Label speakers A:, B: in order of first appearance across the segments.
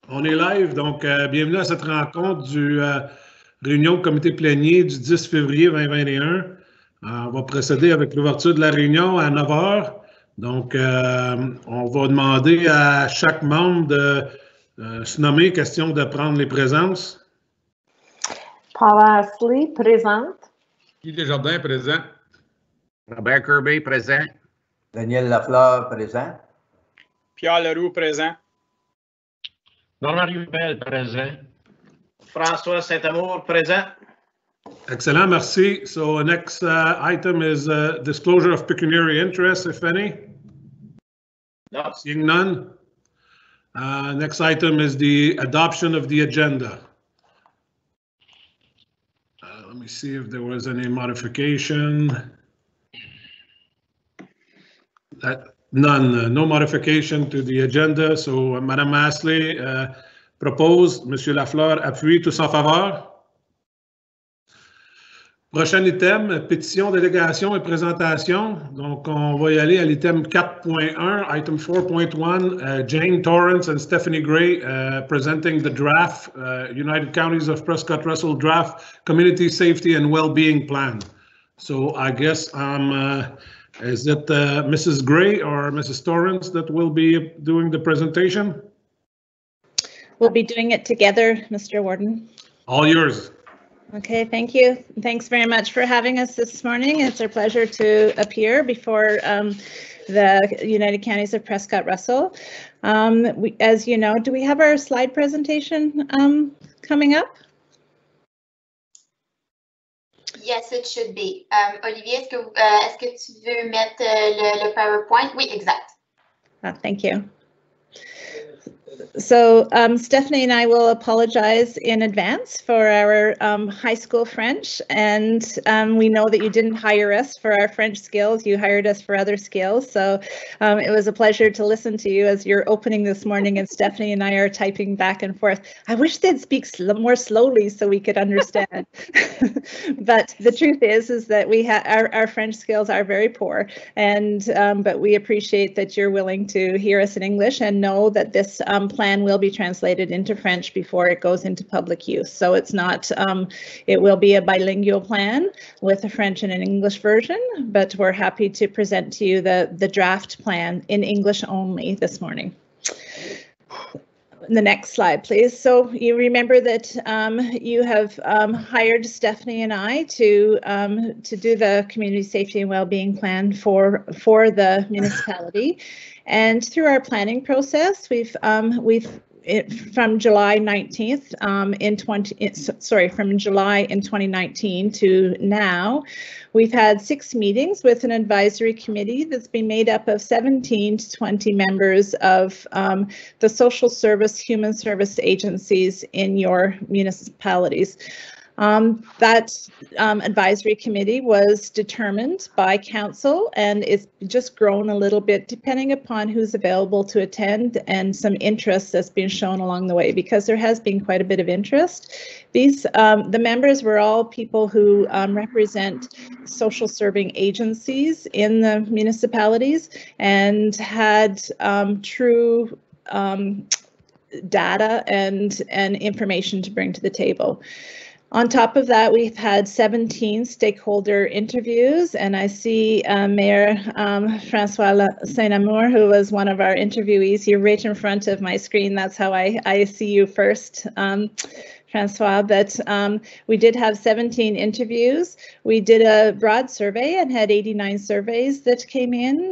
A: On est live, donc bienvenue à cette rencontre du réunion du comité plénier du 10 février 2021. On va procéder avec l'ouverture de la réunion à 9 h. Donc, on va demander à chaque membre de se nommer, question de prendre les présences.
B: Paula Astley, présente.
C: Guy Desjardins, présent.
D: Robert Kirby, présent.
E: Daniel Lafleur, présent.
F: Pierre Leroux, présent.
D: Normand Rubel, présent.
G: François Saint-Amour, présent.
A: Excellent, merci. So, next item is disclosure of pecuniary interest, if any.
G: No.
A: Seeing none. Next item is the adoption of the agenda. Let me see if there was any modification. None, no modification to the agenda. So, Madame Astley propose, Monsieur Lafleur appuie, tous en faveur. Prochain item, pétition, délégation et présentation. Donc, on va y aller à l'item 4.1, item 4.1, Jane Torrance and Stephanie Gray presenting the draft, United Counties of Prescott-Russell draft Community Safety and Wellbeing Plan. So, I guess is it Mrs. Gray or Mrs. Torrance that will be doing the presentation?
H: We'll be doing it together, Mr. Warden.
A: All yours.
H: Okay, thank you. Thanks very much for having us this morning. It's our pleasure to appear before the United Counties of Prescott-Russell. As you know, do we have our slide presentation coming up?
I: Yes, it should be. Olivier, est-ce que tu veux mettre le PowerPoint? Oui, exact.
H: Thank you. So Stephanie and I will apologize in advance for our high school French, and we know that you didn't hire us for our French skills, you hired us for other skills, so it was a pleasure to listen to you as you're opening this morning, and Stephanie and I are typing back and forth. I wish they'd speak more slowly so we could understand. But the truth is that we have our French skills are very poor, and but we appreciate that you're willing to hear us in English and know that this plan will be translated into French before it goes into public use. So it's not, it will be a bilingual plan with a French and an English version, but we're happy to present to you the draft plan in English only this morning. The next slide, please. So you remember that you have hired Stephanie and I to do the community safety and well-being plan for the municipality, and through our planning process, we've from July 19th from July in 2019 to now, we've had 6 meetings with an advisory committee that's been made up of 17 to 20 members of the social service, human service agencies in your municipalities. That advisory committee was determined by council, and it's just grown a little bit depending upon who's available to attend and some interest that's been shown along the way, because there has been quite a bit of interest. These the members were all people who represent social serving agencies in the municipalities and had true data and information to bring to the table. On top of that, we've had 17 stakeholder interviews, and I see Mayor François Saint-Amour, who was one of our interviewees, here right in front of my screen. That's how I see you first, François. But we did have 17 interviews. We did a broad survey and had 89 surveys that came in,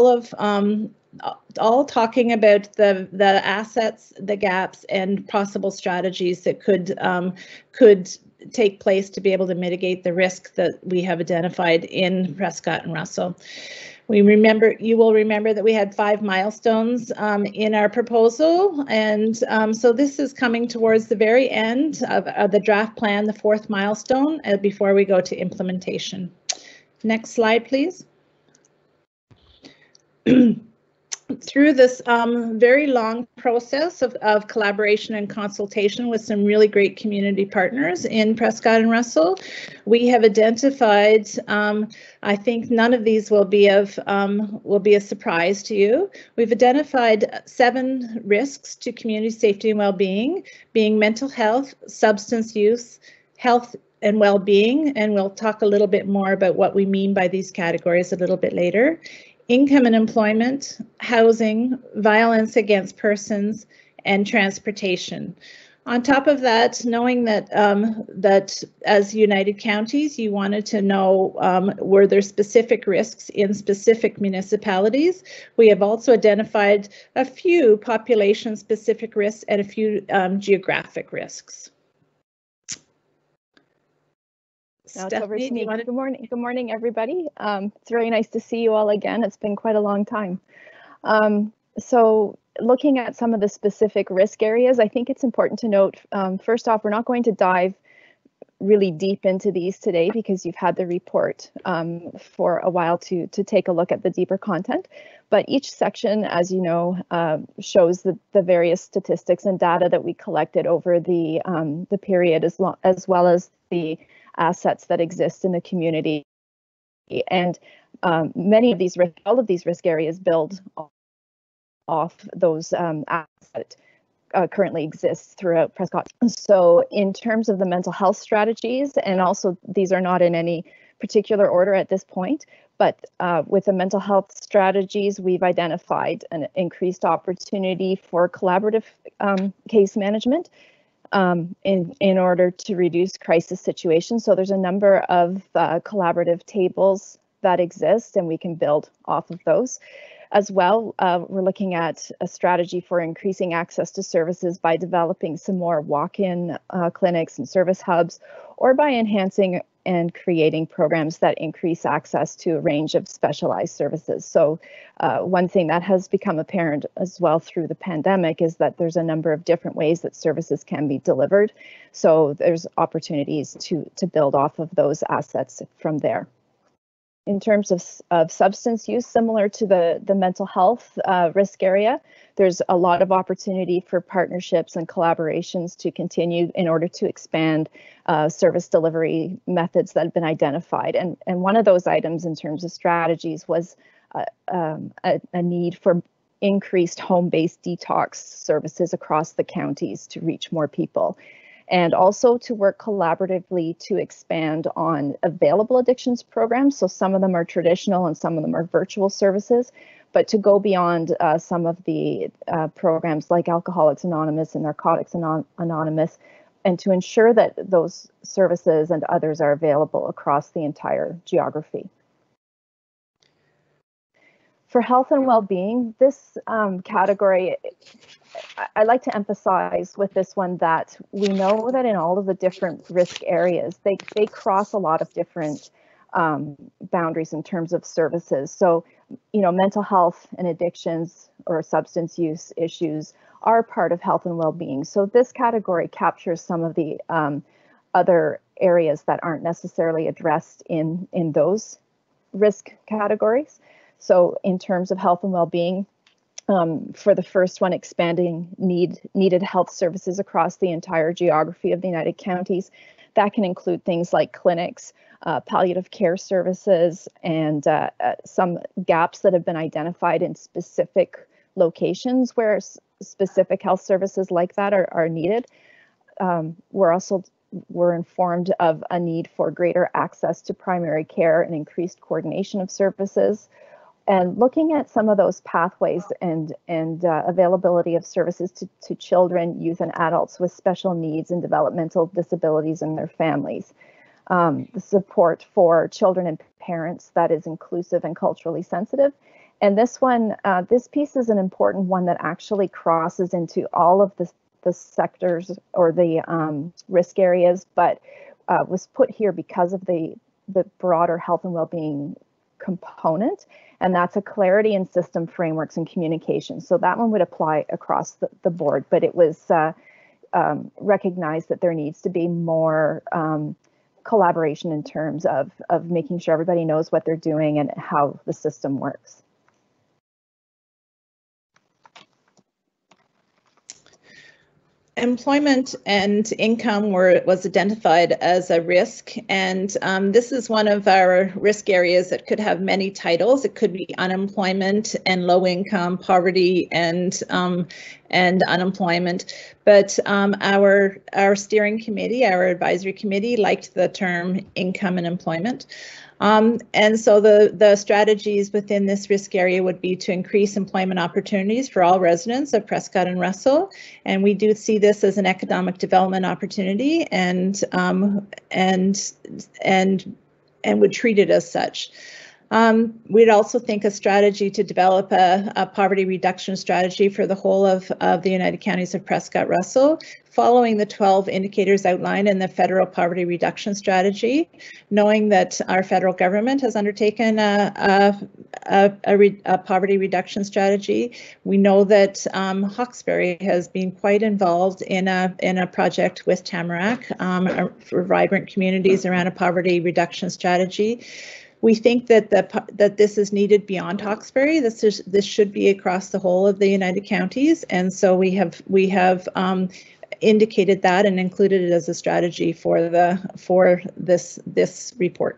H: all talking about the assets, the gaps, and possible strategies that could take place to be able to mitigate the risk that we have identified in Prescott and Russell. You will remember that we had 5 milestones in our proposal, and so this is coming towards the very end of the draft plan, the 4th milestone, before we go to implementation. Next slide, please. through this very long process of collaboration and consultation with some really great community partners in Prescott and Russell, we have identified, I think none of these will be a surprise to you. We've identified 7 risks to community safety and well-being, being mental health, substance use, health and well-being, and we'll talk a little bit more about what we mean by these categories a little bit later. Income and employment, housing, violence against persons, and transportation. On top of that, knowing that that as United Counties, you wanted to know were there specific risks in specific municipalities. We have also identified a few population-specific risks and a few geographic risks.
J: Now it's over to
H: Stephanie,
J: me. Good morning, everybody. It's really nice to see you all again. It's been quite a long time. So looking at some of the specific risk areas, I think it's important to note, first off, we're not going to dive really deep into these today because you've had the report for a while to take a look at the deeper content. But each section, as you know, shows the various statistics and data that we collected over the period, as well as the assets that exist in the community. And many of these all of these risk areas build off those assets that currently exist throughout Prescott. So in terms of the mental health strategies, and also these are not in any particular order at this point, but with the mental health strategies, we've identified an increased opportunity for collaborative case management in order to reduce crisis situations. So there's a number of collaborative tables that exist, and we can build off of those. As well, we're looking at a strategy for increasing access to services by developing some more walk-in clinics and service hubs, or by enhancing and creating programs that increase access to a range of specialized services. So one thing that has become apparent as well through the pandemic is that there's a number of different ways that services can be delivered. So there's opportunities to build off of those assets from there. In terms of substance use, similar to the mental health risk area, there's a lot of opportunity for partnerships and collaborations to continue in order to expand service delivery methods that have been identified. And one of those items in terms of strategies was a need for increased home-based detox services across the counties to reach more people. And also to work collaboratively to expand on available addictions programs. So some of them are traditional and some of them are virtual services, but to go beyond some of the programs like Alcoholics Anonymous and Narcotics Anonymous, and to ensure that those services and others are available across the entire geography. For health and well-being, this category, I like to emphasize with this one that we know that in all of the different risk areas, they cross a lot of different boundaries in terms of services. So, you know, mental health and addictions or substance use issues are part of health and well-being. So this category captures some of the other areas that aren't necessarily addressed in those risk categories. So in terms of health and well-being, for the first one, expanding needed health services across the entire geography of the United Counties. That can include things like clinics, palliative care services, and some gaps that have been identified in specific locations where specific health services like that are needed. We're informed of a need for greater access to primary care and increased coordination of services. And looking at some of those pathways and availability of services to children, youth, and adults with special needs and developmental disabilities and their families. The support for children and parents that is inclusive and culturally sensitive. And this one, this piece is an important one that actually crosses into all of the sectors or the risk areas, but was put here because of the broader health and well-being component, and that's a clarity in system frameworks and communication. So that one would apply across the board, but it was recognized that there needs to be more collaboration in terms of making sure everybody knows what they're doing and how the system works.
H: employment and income was identified as a risk, and this is one of our risk areas that could have many titles. It could be unemployment and low income, poverty and unemployment. But our steering committee, our advisory committee, liked the term income and employment. And so the strategies within this risk area would be to increase employment opportunities for all residents of Prescott and Russell. And we do see this as an economic development opportunity and would treat it as such. We'd also think a strategy to develop a poverty reduction strategy for the whole of the United Counties of Prescott-Russell, following the 12 indicators outlined in the federal poverty reduction strategy, knowing that our federal government has undertaken a poverty reduction strategy. We know that Hawkesbury has been quite involved in a project with Tamarack for vibrant communities around a poverty reduction strategy. We think that that this is needed beyond Hawkesbury. This should be across the whole of the United Counties, and so we have indicated that and included it as a strategy for this report.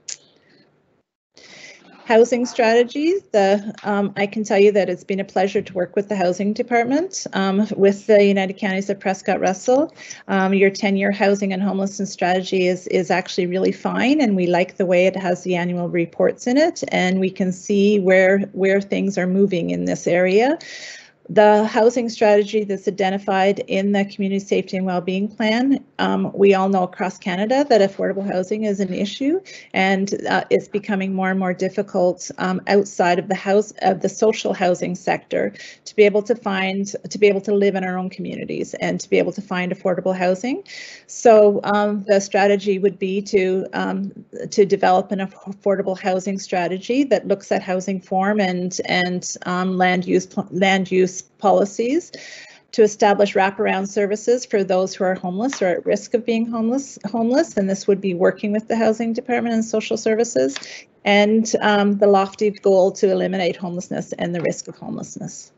H: Housing strategies. I can tell you that it's been a pleasure to work with the housing department with the United Counties of Prescott-Russell. Your 10-year housing and homelessness strategy is actually really fine, and we like the way it has the annual reports in it, and we can see where things are moving in this area. The housing strategy that's identified in the Community Safety and Wellbeing Plan, we all know across Canada that affordable housing is an issue, and it's becoming more and more difficult outside of the social housing sector to be able to live in our own communities and to be able to find affordable housing. So the strategy would be to develop an affordable housing strategy that looks at housing form and land use policies, to establish wraparound services for those who are homeless or at risk of being homeless, and this would be working with the Housing Department and Social Services, and the lofty goal to eliminate homelessness and the risk of homelessness.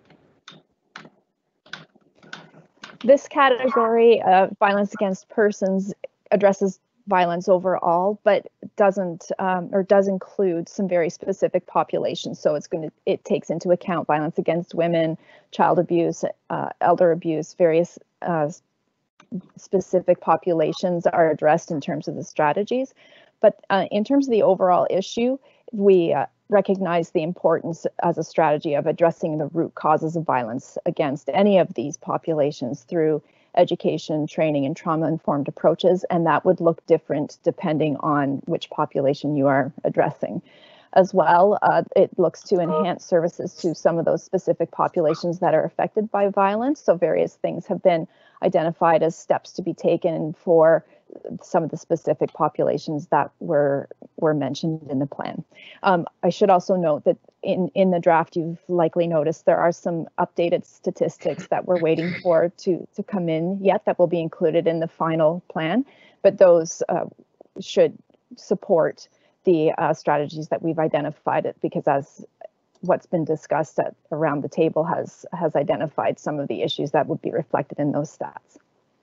J: This category of violence against persons addresses violence overall, but doesn't does include some very specific populations. So it takes into account violence against women, child abuse, elder abuse. Various specific populations are addressed in terms of the strategies. But in terms of the overall issue, we recognize the importance as a strategy of addressing the root causes of violence against any of these populations through education, training, and trauma-informed approaches, and that would look different depending on which population you are addressing. As well, it looks to enhance services to some of those specific populations that are affected by violence. So various things have been identified as steps to be taken for some of the specific populations that were mentioned in the plan. I should also note that in the draft, you've likely noticed there are some updated statistics that we're waiting for to come in yet that will be included in the final plan, but those should support the strategies that we've identified, because as what's been discussed around the table has identified some of the issues that would be reflected in those stats.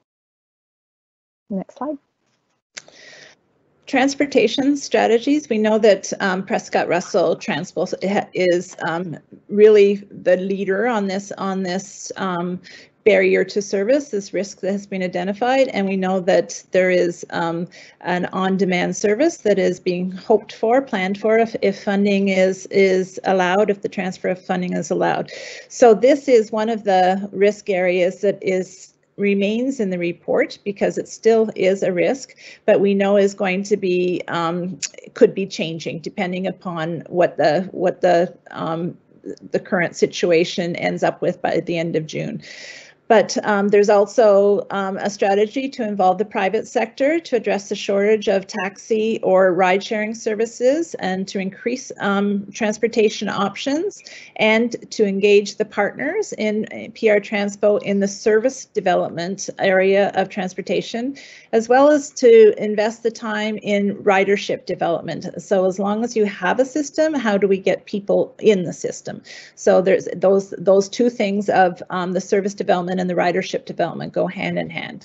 J: Next slide. Transportation strategies. We know that Prescott-Russell Transport is really the leader on this barrier to service, this risk that has been identified, and we know that there is an on-demand service that is being hoped for, planned for, if funding is allowed, if the transfer of funding is allowed. So this is one of the risk areas that remains in the report because it still is a risk, but we know is going to be could be changing depending upon what the current situation ends up with by the end of June. But there's also a strategy to involve the private sector to address the shortage of taxi or ride-sharing services and to increase transportation options, and to engage the partners in PR Transpo in the service development area of transportation, as well as to invest the time in ridership development. So as long as you have a system, how do we get people in the system? So there's those two things of the service development
H: development and the ridership development go hand in hand.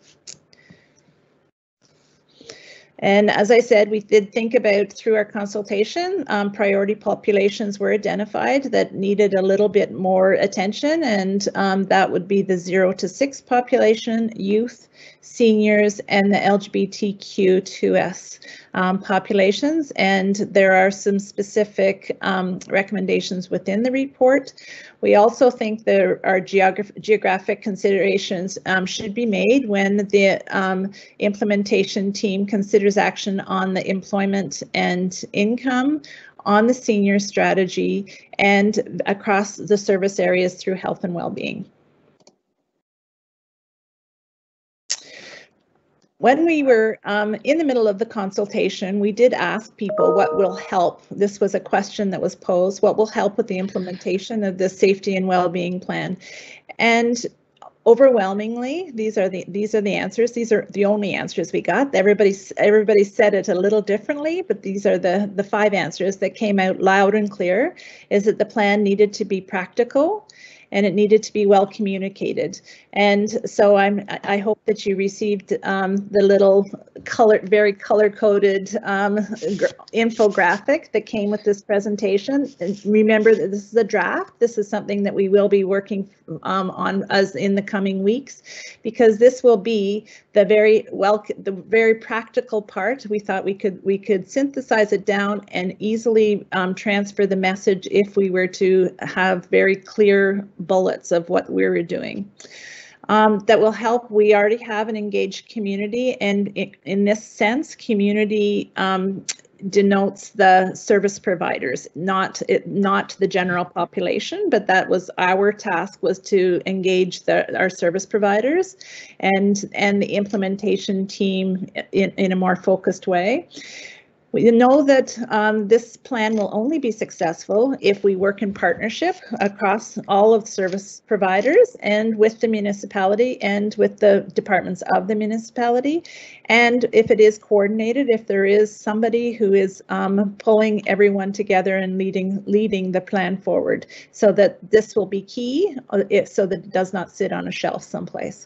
H: And as I said, we did think about, through our consultation, priority populations were identified that needed a little bit more attention, and that would be the 0 to 6 population, youth, seniors, and the LGBTQ2S populations. And there are some specific recommendations within the report. We also think there are geographic considerations should be made when the implementation team considers action on the employment and income, on the senior strategy, and across the service areas through health and well-being. When we were in the middle of the consultation, we did ask people what will help. This was a question that was posed. What will help with the implementation of the safety and well-being plan? And overwhelmingly, these are the answers. These are the only answers we got. Everybody said it a little differently, but these are the 5 answers that came out loud and clear. Is that the plan needed to be practical, and it needed to be well communicated. And so I hope that you received the little very color-coded infographic that came with this presentation. And remember that this is a draft. This is something that we will be working on as in the coming weeks, because this will be the very practical part. We thought we could synthesize it down and easily transfer the message if we were to have very clear bullets of what we were doing. That will help. We already have an engaged community, and in this sense, community denotes the service providers, not the general population, but that was our task, was to engage our service providers and the implementation team in a more focused way. We know that this plan will only be successful if we work in partnership across all of the service providers and with the municipality and with the departments of the municipality. And if it is coordinated, if there is somebody who is pulling everyone together and leading the plan forward, so that this will be key, so that it does not sit on a shelf someplace.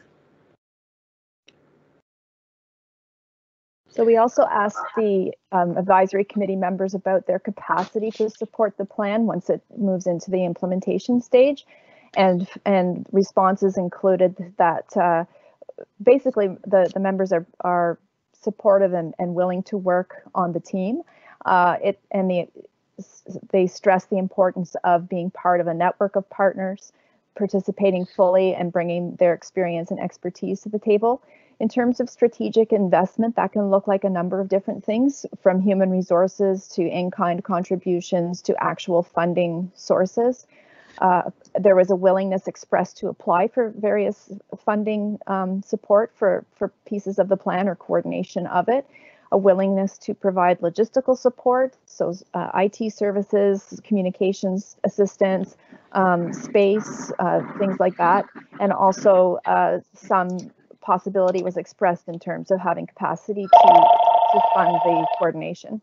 J: So we also asked the advisory committee members about their capacity to support the plan once it moves into the implementation stage, and responses included that basically the members are supportive and willing to work on the team. They stress the importance of being part of a network of partners, participating fully and bringing their experience and expertise to the table. In terms of strategic investment, that can look like a number of different things, from human resources to in-kind contributions to actual funding sources. There was a willingness expressed to apply for various funding support for pieces of the plan or coordination of it, a willingness to provide logistical support, so IT services, communications assistance, space, things like that, and also some possibility was expressed in terms of having capacity to fund the coordination.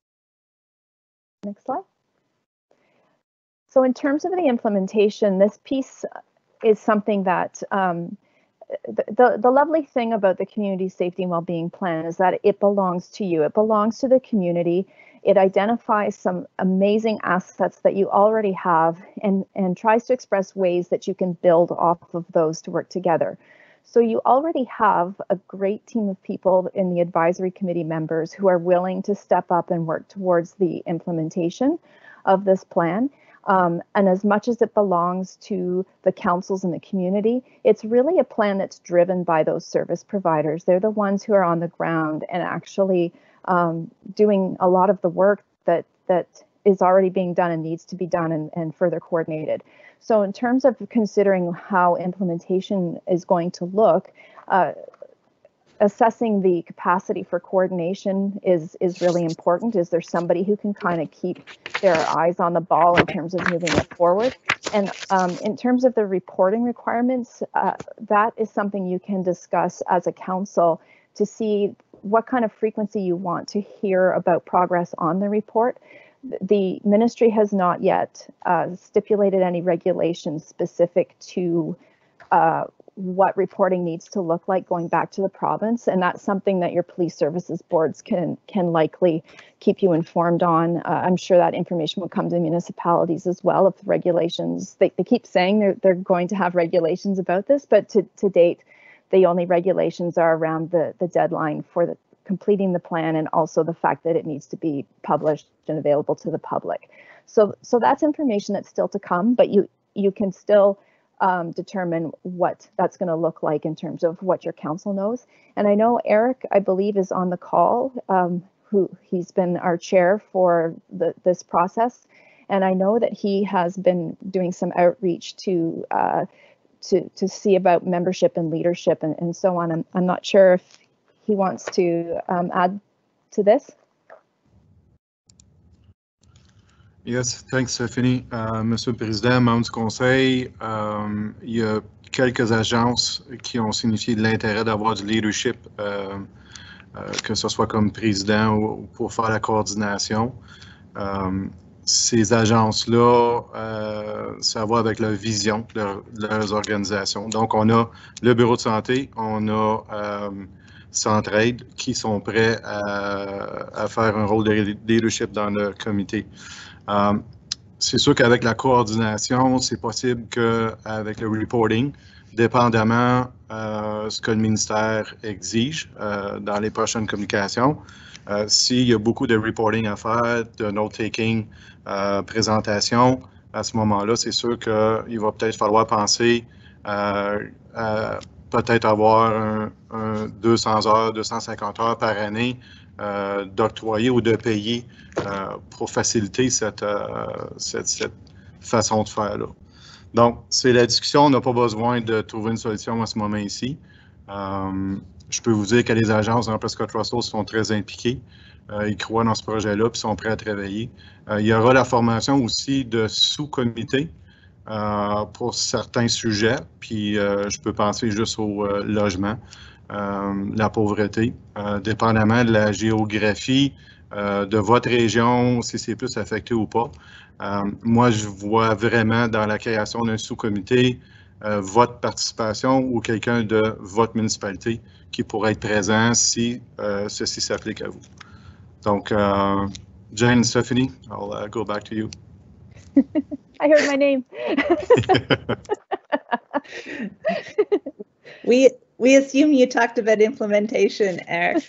J: Next slide. So in terms of the implementation, this piece is something that the lovely thing about the Community Safety and Wellbeing Plan is that it belongs to you. It belongs to the community. It identifies some amazing assets that you already have and tries to express ways that you can build off of those to work together. So you already have a great team of people in the advisory committee members who are willing to step up and work towards the implementation of this plan. And as much as it belongs to the councils and the community, it's really a plan that's driven by those service providers. They're the ones who are on the ground and actually doing a lot of the work that is already being done and needs to be done and further coordinated. So in terms of considering how implementation is going to look, assessing the capacity for coordination is really important. Is there somebody who can kind of keep their eyes on the ball in terms of moving it forward? And in terms of the reporting requirements, that is something you can discuss as a council to see what kind of frequency you want to hear about progress on the report. The ministry has not yet stipulated any regulations specific to what reporting needs to look like going back to the province, and that's something that your police services boards can likely keep you informed on. I'm sure that information will come to municipalities as well if the regulations, they keep saying they're going to have regulations about this, but to date, the only regulations are around the deadline for completing the plan, and also the fact that it needs to be published and available to the public. So that's information that's still to come, but you can still determine what that's going to look like in terms of what your council knows. And I know Eric, I believe, is on the call, he's been our chair for this process. And I know that he has been doing some outreach to see about membership and leadership and so on. I'm not sure if he wants to add to this.
K: Yes, thanks, Stephanie. Monsieur le Président, membres du Conseil, il y a quelques agences qui ont signifié de l'intérêt d'avoir du leadership, que ce soit comme président ou pour faire la coordination. Ces agences-là, ça va avec leur vision de leurs organisations. Donc, on a le bureau de santé, on a Centraide qui sont prêts à faire un rôle de leadership dans le comité. C'est sûr qu'avec la coordination, c'est possible qu'avec le reporting, dépendamment ce que le ministère exige dans les prochaines communications, s'il y a beaucoup de reporting à faire, de note-taking, présentation, à ce moment-là, c'est sûr qu'il va peut-être falloir penser à peut-être avoir un 200 heures, 250 heures par année d'octroyer ou de payer pour faciliter cette façon de faire-là. Donc, c'est la discussion. On n'a pas besoin de trouver une solution à ce moment ici. Je peux vous dire que les agences dans Prescott Russell sont très impliquées. Ils croient dans ce projet-là et sont prêts à travailler. Il y aura la formation aussi de sous-comités pour certains sujets, puis je peux penser juste au logement, la pauvreté, dépendamment de la géographie de votre région, si c'est plus affecté ou pas. Moi, je vois vraiment dans la création d'un sous-comité votre participation ou quelqu'un de votre municipalité qui pourrait être présent si ceci s'applique à vous. Donc, Jane and Stephanie, I'll go back to you.
J: I heard my name.
H: We assume you talked about implementation, Eric.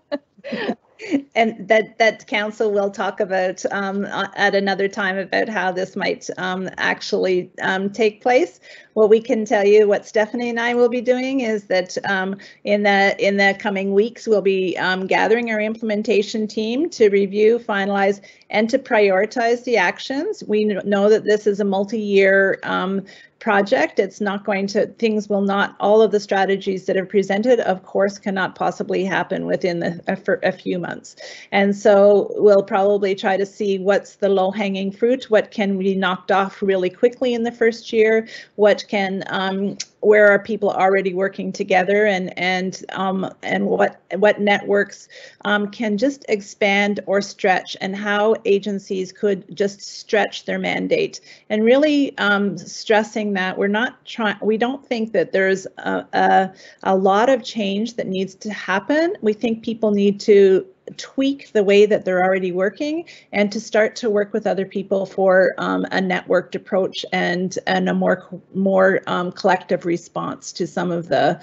H: And that council will talk about at another time about how this might actually take place. What we can tell you, what Stephanie and I will be doing, is that in the coming weeks, we'll be gathering our implementation team to review, finalize, and to prioritize the actions. We know that this is a multi-year project. It's not going to, things will not, all of the strategies that are presented, of course, cannot possibly happen within a few months. And so we'll probably try to see what's the low-hanging fruit, what can be knocked off really quickly in the first year, what can, where are people already working together, and what networks can just expand or stretch, and how agencies could just stretch their mandate, and really stressing that we don't think that there's a lot of change that needs to happen. We think people need to tweak the way that they're already working and to start to work with other people for a networked approach and a more collective response to some of the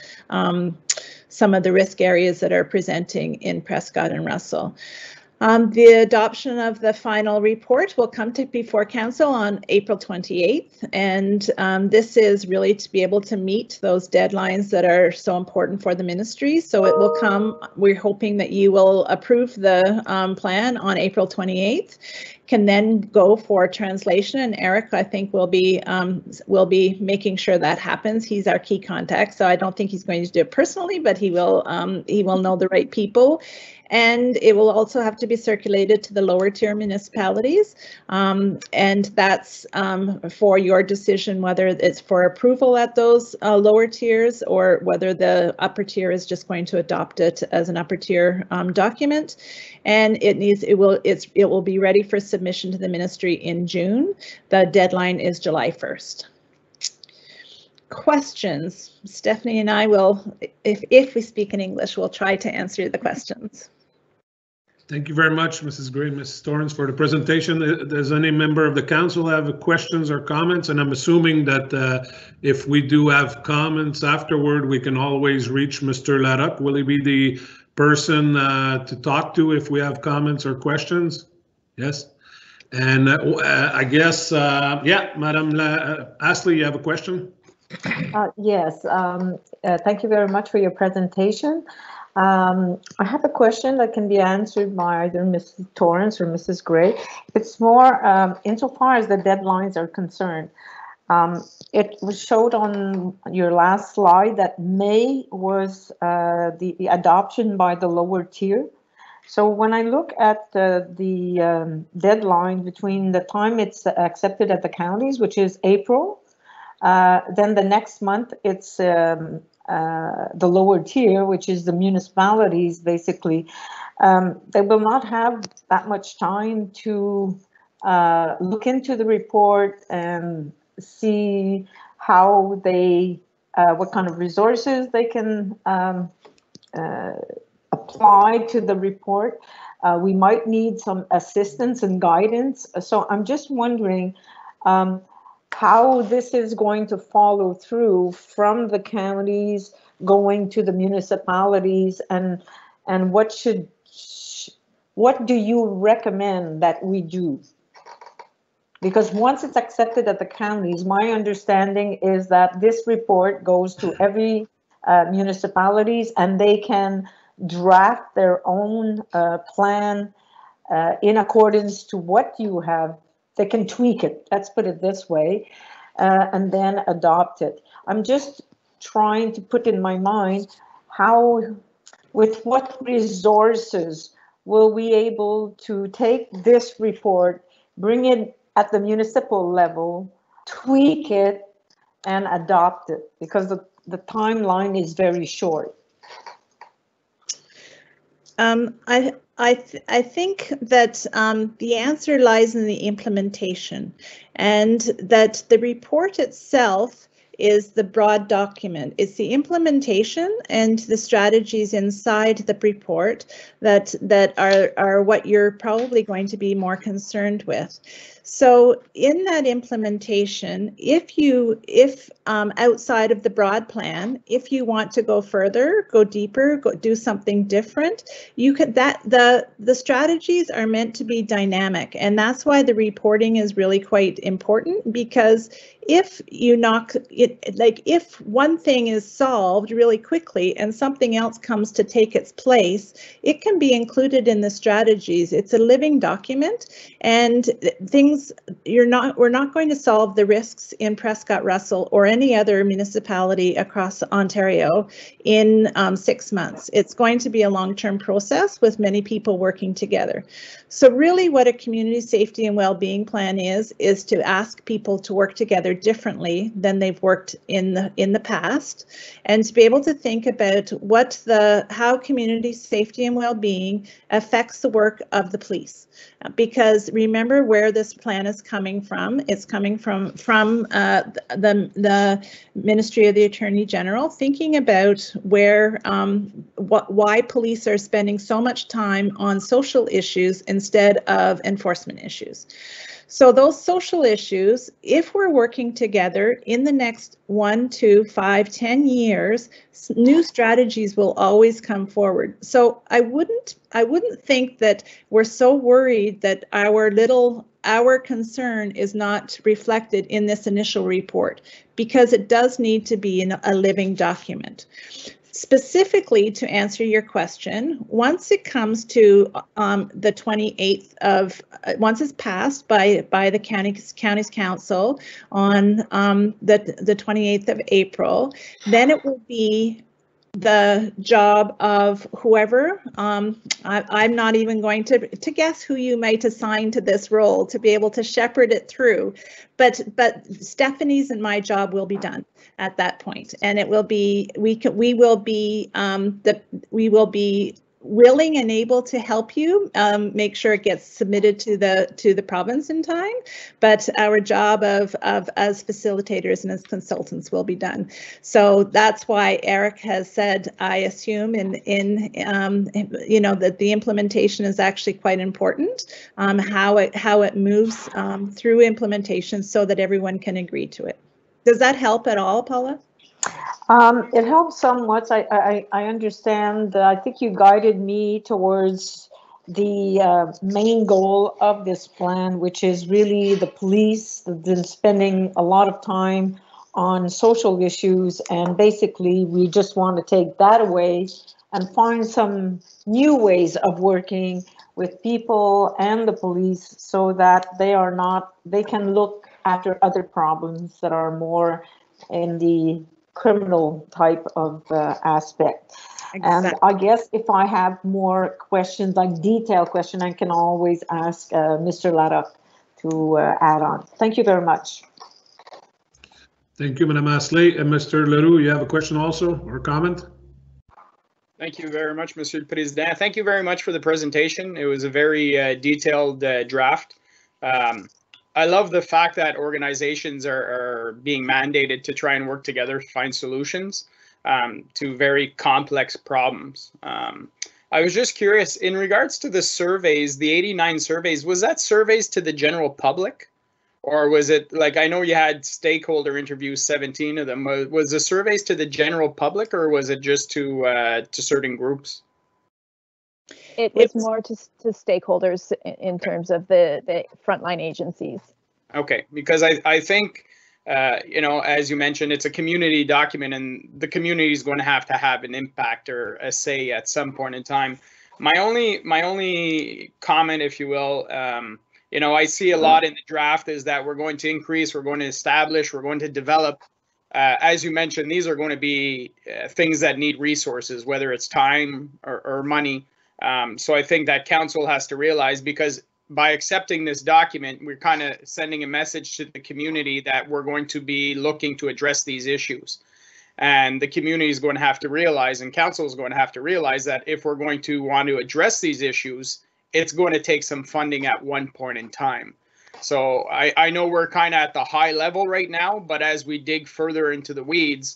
H: risk areas that are presenting in Prescott and Russell. The adoption of the final report will come before Council on April 28th, and this is really to be able to meet those deadlines that are so important for the ministry. So it will come, we're hoping that you will approve the plan on April 28th, can then go for translation, and Eric, I think, will be making sure that happens. He's our key contact, so I don't think he's going to do it personally, but he will know the right people. And it will also have to be circulated to the lower tier municipalities. And that's for your decision, whether it's for approval at those lower tiers or whether the upper tier is just going to adopt it as an upper tier document. And it will be ready for submission to the ministry in June. The deadline is July 1st. questions, Stephanie and I will, if we speak in English, we'll try to answer the questions.
A: Thank you very much, Mrs. Gray and Mrs. Torrance, for the presentation. Does any member of the council have questions or comments? And I'm assuming that if we do have comments afterward, we can always reach Mr. Larocque. Will he be the person to talk to if we have comments or questions? Yes. And I guess, yeah, Madam Astley, you have a question?
B: Yes, thank you very much for your presentation. I have a question that can be answered by either Mrs. Torrance or Mrs. Gray. It's more insofar as the deadlines are concerned. It was showed on your last slide that May was the adoption by the lower tier. So when I look at the deadline between the time it's accepted at the counties, which is April, then the next month it's the lower tier, which is the municipalities, basically, they will not have that much time to look into the report and see how they, what kind of resources they can apply to the report. We might need some assistance and guidance. So I'm just wondering how this is going to follow through from the counties going to the municipalities, and what do you recommend that we do? Because once it's accepted at the counties, my understanding is that this report goes to every municipalities, and they can draft their own plan in accordance to what you have. They can tweak it, let's put it this way, and then adopt it. I'm just trying to put in my mind how, with what resources will we able to take this report, bring it at the municipal level, tweak it, and adopt it, because the timeline is very short.
H: I think that the answer lies in the implementation, and that the report itself is the broad document. It's the implementation and the strategies inside the report that are what you're probably going to be more concerned with. So in that implementation, if outside of the broad plan, if you want to go further, go deeper, do something different, you could, the strategies are meant to be dynamic, and that's why the reporting is really quite important, because if you knock it, like if one thing is solved really quickly and something else comes to take its place, it can be included in the strategies. It's a living document, and things we're not going to solve the risks in Prescott Russell or any other municipality across Ontario in 6 months. It's going to be a long-term process with many people working together. So really what a community safety and well-being plan is to ask people to work together differently than they've worked in the past, and to be able to think about how community safety and well-being affects the work of the police. Because remember where this plan is coming from. It's coming from the Ministry of the Attorney General, thinking about where why police are spending so much time on social issues instead of enforcement issues. So those social issues, if we're working together in the next 1, 2, 5, 10 years, new strategies will always come forward. So I wouldn't think that we're so worried that our concern is not reflected in this initial report, because it does need to be in a living document. Specifically, to answer your question, once it comes to the 28th of, once it's passed by the county's council on the 28th of April, then it will be the job of whoever, I'm not even going to guess who you might assign to this role to be able to shepherd it through, but Stephanie's and my job will be done at that point, and it will be we will be willing and able to help you make sure it gets submitted to the province in time, but our job of as facilitators and as consultants will be done. So that's why Eric has said, I assume that the implementation is actually quite important, how it moves through implementation so that everyone can agree to it. Does that help at all, Paula?
B: It helps somewhat. I understand. I think you guided me towards the main goal of this plan, which is really the police. They've been spending a lot of time on social issues, and basically we just want to take that away and find some new ways of working with people and the police so that they can look after other problems that are more in the criminal type of aspect. Exactly. And I guess if I have more questions, like detailed questions, I can always ask Mr. Larocque to add on. Thank you very much.
A: Thank you, Madame Asselet. And Mr. Leroux, you have a question also or comment?
F: Thank you very much, Monsieur le Président. Thank you very much for the presentation. It was a very detailed draft. I love the fact that organizations are being mandated to try and work together to find solutions to very complex problems. I was just curious, in regards to the surveys, the 89 surveys, was that surveys to the general public? Or was it, like, I know you had stakeholder interviews, 17 of them. Was the surveys to the general public, or was it just to certain groups?
J: It was more to stakeholders in terms of the frontline agencies. Okay,
F: because I think, as you mentioned, it's a community document, and the community is going to have an impact or a say at some point in time. My only comment, if you will, I see a lot in the draft is that we're going to increase, we're going to establish, we're going to develop. As you mentioned, these are going to be things that need resources, whether it's time or money. So I think that council has to realize, because by accepting this document, we're kind of sending a message to the community that we're going to be looking to address these issues. And the community is going to have to realize, and council is going to have to realize, that if we're going to want to address these issues, it's going to take some funding at one point in time. So I know we're kind of at the high level right now, but as we dig further into the weeds,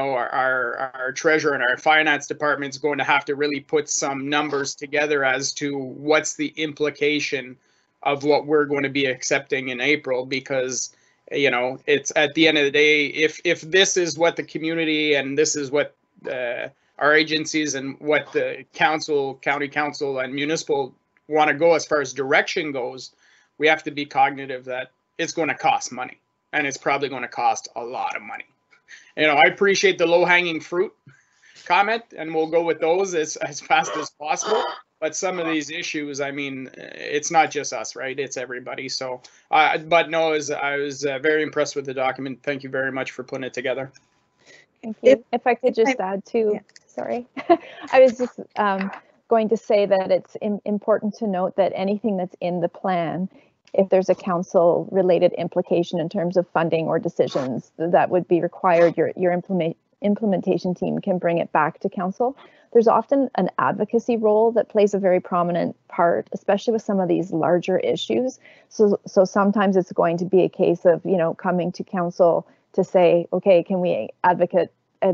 F: our treasurer and our finance department is going to have to really put some numbers together as to what's the implication of what we're going to be accepting in April, because, it's at the end of the day, if this is what the community and this is what our agencies and what the council, county council and municipal want to go as far as direction goes, we have to be cognitive that it's going to cost money, and it's probably going to cost a lot of money. I appreciate the low-hanging fruit comment, and we'll go with those as fast as possible. But some of these issues, I mean, it's not just us, right? It's everybody. So, but no, I was very impressed with the document. Thank you very much for putting it together.
J: Thank you. If I could just add too, sorry, I was just going to say that it's important to note that anything that's in the plan, if there's a council related implication in terms of funding or decisions that would be required, your implementation team can bring it back to council. There's often an advocacy role that plays a very prominent part, especially with some of these larger issues. So sometimes it's going to be a case of, coming to council to say, okay, can we advocate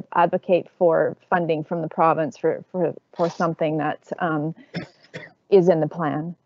J: for funding from the province for something that is in the plan.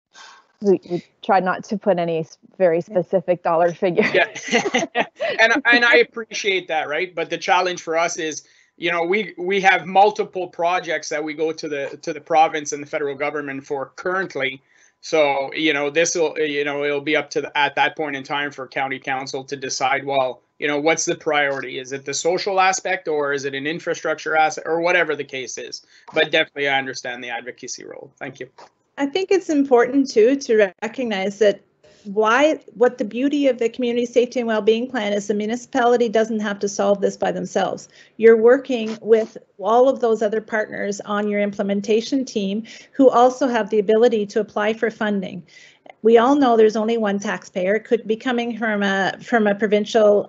J: We try not to put any very specific dollar figure.
F: Yeah, and I appreciate that, right? But the challenge for us is, we have multiple projects that we go to the province and the federal government for currently. So this will it'll be up to at that point in time for county council to decide, well, what's the priority? Is it the social aspect, or is it an infrastructure asset, or whatever the case is? But definitely I understand the advocacy role. Thank you.
H: I think it's important too to recognize that what the beauty of the community safety and well-being plan is, the municipality doesn't have to solve this by themselves. You're working with all of those other partners on your implementation team who also have the ability to apply for funding. We all know there's only one taxpayer. It could be coming from a provincial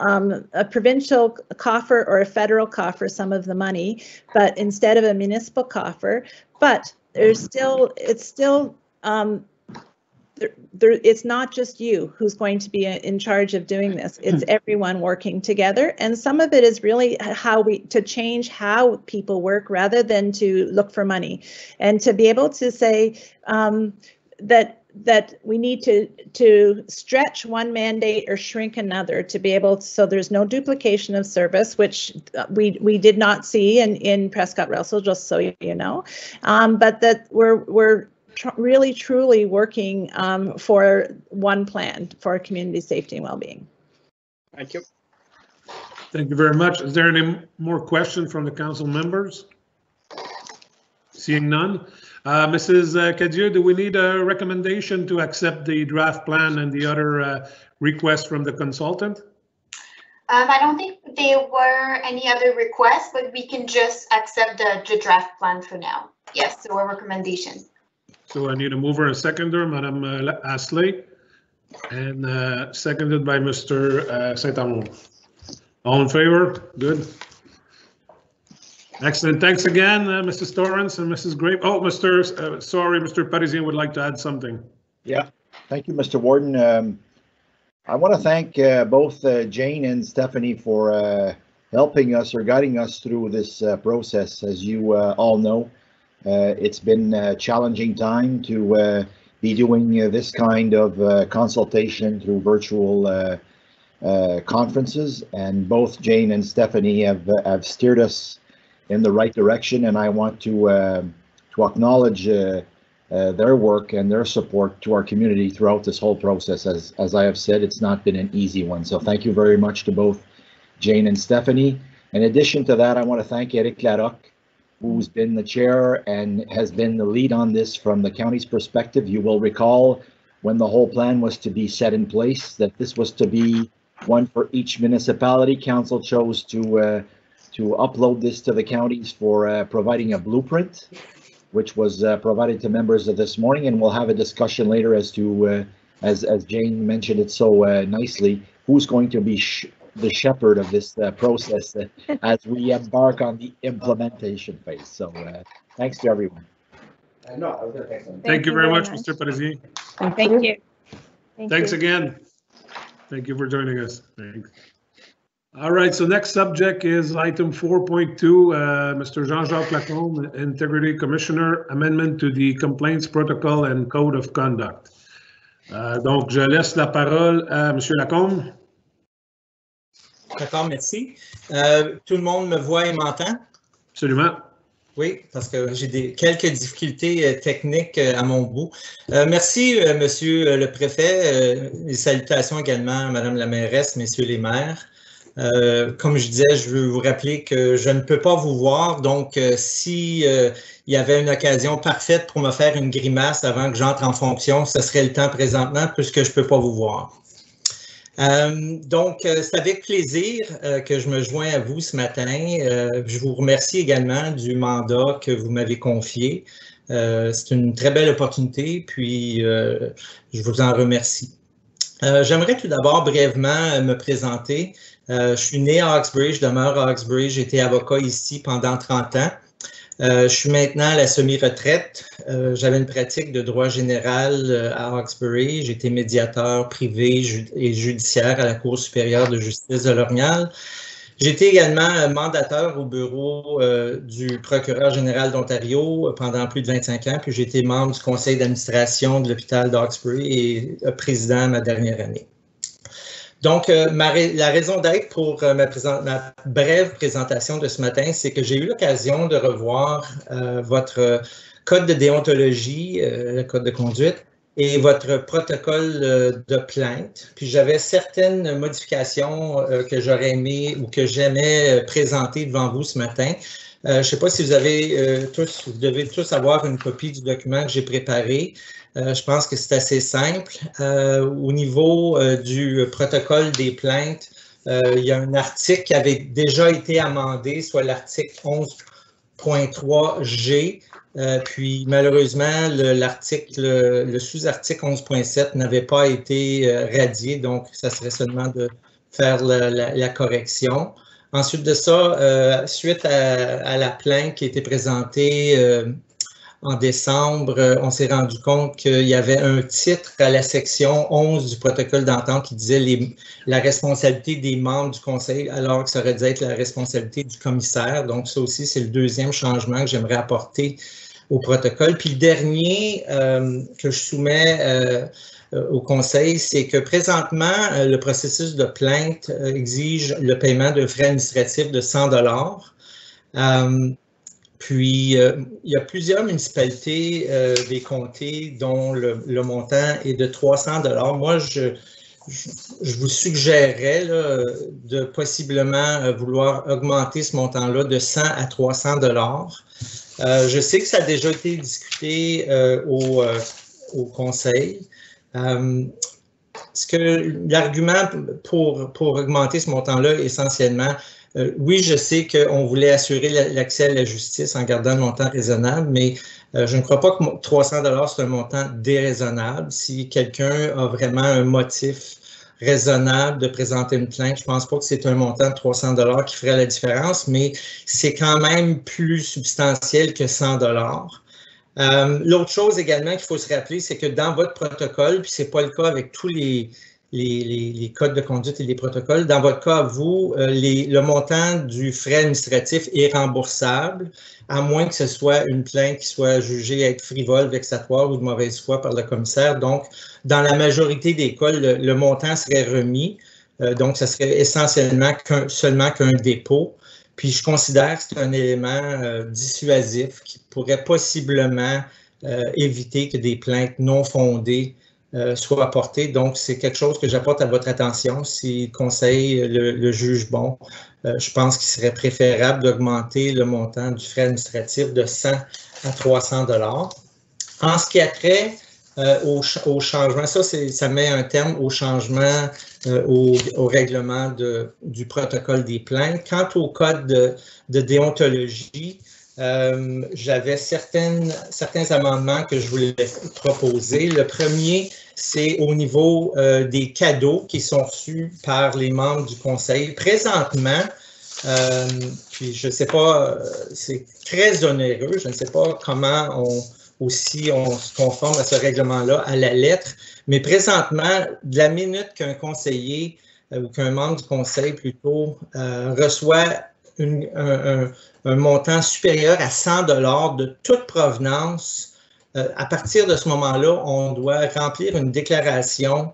H: coffer or a federal coffer, some of the money, but instead of a municipal coffer. but it's still it's not just you who's going to be in charge of doing this. It's everyone working together. And some of it is really to change how people work rather than to look for money, and to be able to say that we need to stretch one mandate or shrink another to be able to, so there's no duplication of service, which we did not see in Prescott Russell, just so you know, but that we're really truly working for one plan for community safety and well-being.
F: Thank you.
A: Thank you very much. Is there any more questions from the council members? Seeing none. Mrs. Cadieux, do we need a recommendation to accept the draft plan and the other requests from the consultant?
I: I don't think there were any other requests, but we can just accept the draft plan for now. Yes, so a recommendation.
A: So I need a mover and a seconder, Madame Astley, and seconded by Mr. Saint-Amour. All in favor? Good. Excellent. Thanks again, Mrs. Torrance and Mrs. Grape. Oh, Mr. Parisien would like to add something.
L: Yeah, thank you, Mr. Warden. I want to thank both Jane and Stephanie for helping us or guiding us through this process. As you all know, it's been a challenging time to be doing this kind of consultation through virtual conferences, and both Jane and Stephanie have steered us in the right direction, and I want to acknowledge their work and their support to our community throughout this whole process. As I have said, it's not been an easy one, so thank you very much to both Jane and Stephanie. In addition to that, I want to thank Eric Larocque, who's been the chair and has been the lead on this from the county's perspective. You will recall when the whole plan was to be set in place that this was to be one for each municipality. Council chose to upload this to the counties for providing a blueprint, which was provided to members of this morning, and we'll have a discussion later as to, as Jane mentioned it so nicely, who's going to be the shepherd of this process as we embark on the implementation phase. So thanks to everyone.
A: Thank you very much, Mr. Parisien.
H: Thank you.
A: Thanks again. Thank you for joining us. Thanks. All right, so next subject is item 4.2, Mr. Jean-Jacques Lacombe, Integrity Commissioner, Amendment to the Complaints Protocol and Code of Conduct. Donc, je laisse la parole à Monsieur Lacombe.
M: D'accord, merci. Tout le monde me voit et m'entend?
A: Absolument.
M: Oui, parce que j'ai quelques difficultés techniques à mon bout. Merci, Monsieur le Préfet. Et salutations également à Madame la mairesse, Messieurs les maires. Comme je disais, je veux vous rappeler que je ne peux pas vous voir, donc si il y avait une occasion parfaite pour me faire une grimace avant que j'entre en fonction, ce serait le temps présentement puisque je ne peux pas vous voir. Donc, c'est avec plaisir que je me joins à vous ce matin. Je vous remercie également du mandat que vous m'avez confié. C'est une très belle opportunité, puis je vous en remercie. J'aimerais tout d'abord brièvement me présenter. Je suis né à Hawkesbury, je demeure à Hawkesbury, j'ai été avocat ici pendant 30 ans. Je suis maintenant à la semi-retraite. J'avais une pratique de droit général à Hawkesbury. J'étais médiateur privé et judiciaire à la Cour supérieure de justice de L'Orignal. J'étais également mandateur au bureau du procureur général d'Ontario pendant plus de 25 ans, puis j'ai été membre du conseil d'administration de l'hôpital d'Hawkesbury et président ma dernière année. Donc, la raison d'être pour ma brève présentation de ce matin, c'est que j'ai eu l'occasion de revoir votre code de déontologie, le code de conduite, et votre protocole de plainte. Puis j'avais certaines modifications que j'aurais aimé ou que j'aimais présenter devant vous ce matin. Je ne sais pas si vous devez tous avoir une copie du document que j'ai préparé. Je pense que c'est assez simple. Au niveau du protocole des plaintes, il y a un article qui avait déjà été amendé, soit l'article 11.3G. Puis malheureusement, le sous-article 11.7 n'avait pas été radié, donc ça serait seulement de faire la correction. Ensuite de ça, suite à la plainte qui a été présentée en décembre, on s'est rendu compte qu'il y avait un titre à la section 11 du protocole d'entente qui disait la responsabilité des membres du conseil, alors que ça aurait dû être la responsabilité du commissaire. Donc, ça aussi, c'est le deuxième changement que j'aimerais apporter au protocole. Puis le dernier que je soumets au conseil, c'est que présentement, le processus de plainte exige le paiement de frais administratifs de 100 $. Puis, il y a plusieurs municipalités des comtés dont le montant est de 300 $. Moi, je vous suggérerais là, de possiblement vouloir augmenter ce montant-là de 100 à 300 $. Je sais que ça a déjà été discuté au conseil. L'argument pour augmenter ce montant-là, essentiellement, oui, je sais qu'on voulait assurer l'accès à la justice en gardant le montant raisonnable, mais je ne crois pas que 300 $ c'est un montant déraisonnable. Si quelqu'un a vraiment un motif raisonnable de présenter une plainte, je ne pense pas que c'est un montant de 300 $ qui ferait la différence, mais c'est quand même plus substantiel que 100 $. L'autre chose également qu'il faut se rappeler, c'est que dans votre protocole, puis ce n'est pas le cas avec tous les codes de conduite et les protocoles, dans votre cas, vous, le montant du frais administratif est remboursable, à moins que ce soit une plainte qui soit jugée être frivole, vexatoire ou de mauvaise foi par le commissaire. Donc, dans la majorité des cas, le montant serait remis. Donc, ça serait essentiellement seulement qu'un dépôt. Puis, je considère que c'est un élément dissuasif qui pourrait possiblement éviter que des plaintes non fondées soient apportées. Donc, c'est quelque chose que j'apporte à votre attention. Si le conseil le juge bon, je pense qu'il serait préférable d'augmenter le montant du frais administratif de 100 à 300 $. En ce qui a trait au changement, ça met un terme au changement au règlement du protocole des plaintes. Quant au code de déontologie, j'avais certains amendements que je voulais proposer. Le premier, c'est au niveau des cadeaux qui sont reçus par les membres du conseil. Présentement, puis je ne sais pas, c'est très onéreux, je ne sais pas comment on se conforme à ce règlement-là à la lettre, mais présentement, de la minute qu'un conseiller ou qu'un membre du conseil plutôt reçoit un montant supérieur à 100 $ de toute provenance, à partir de ce moment-là, on doit remplir une déclaration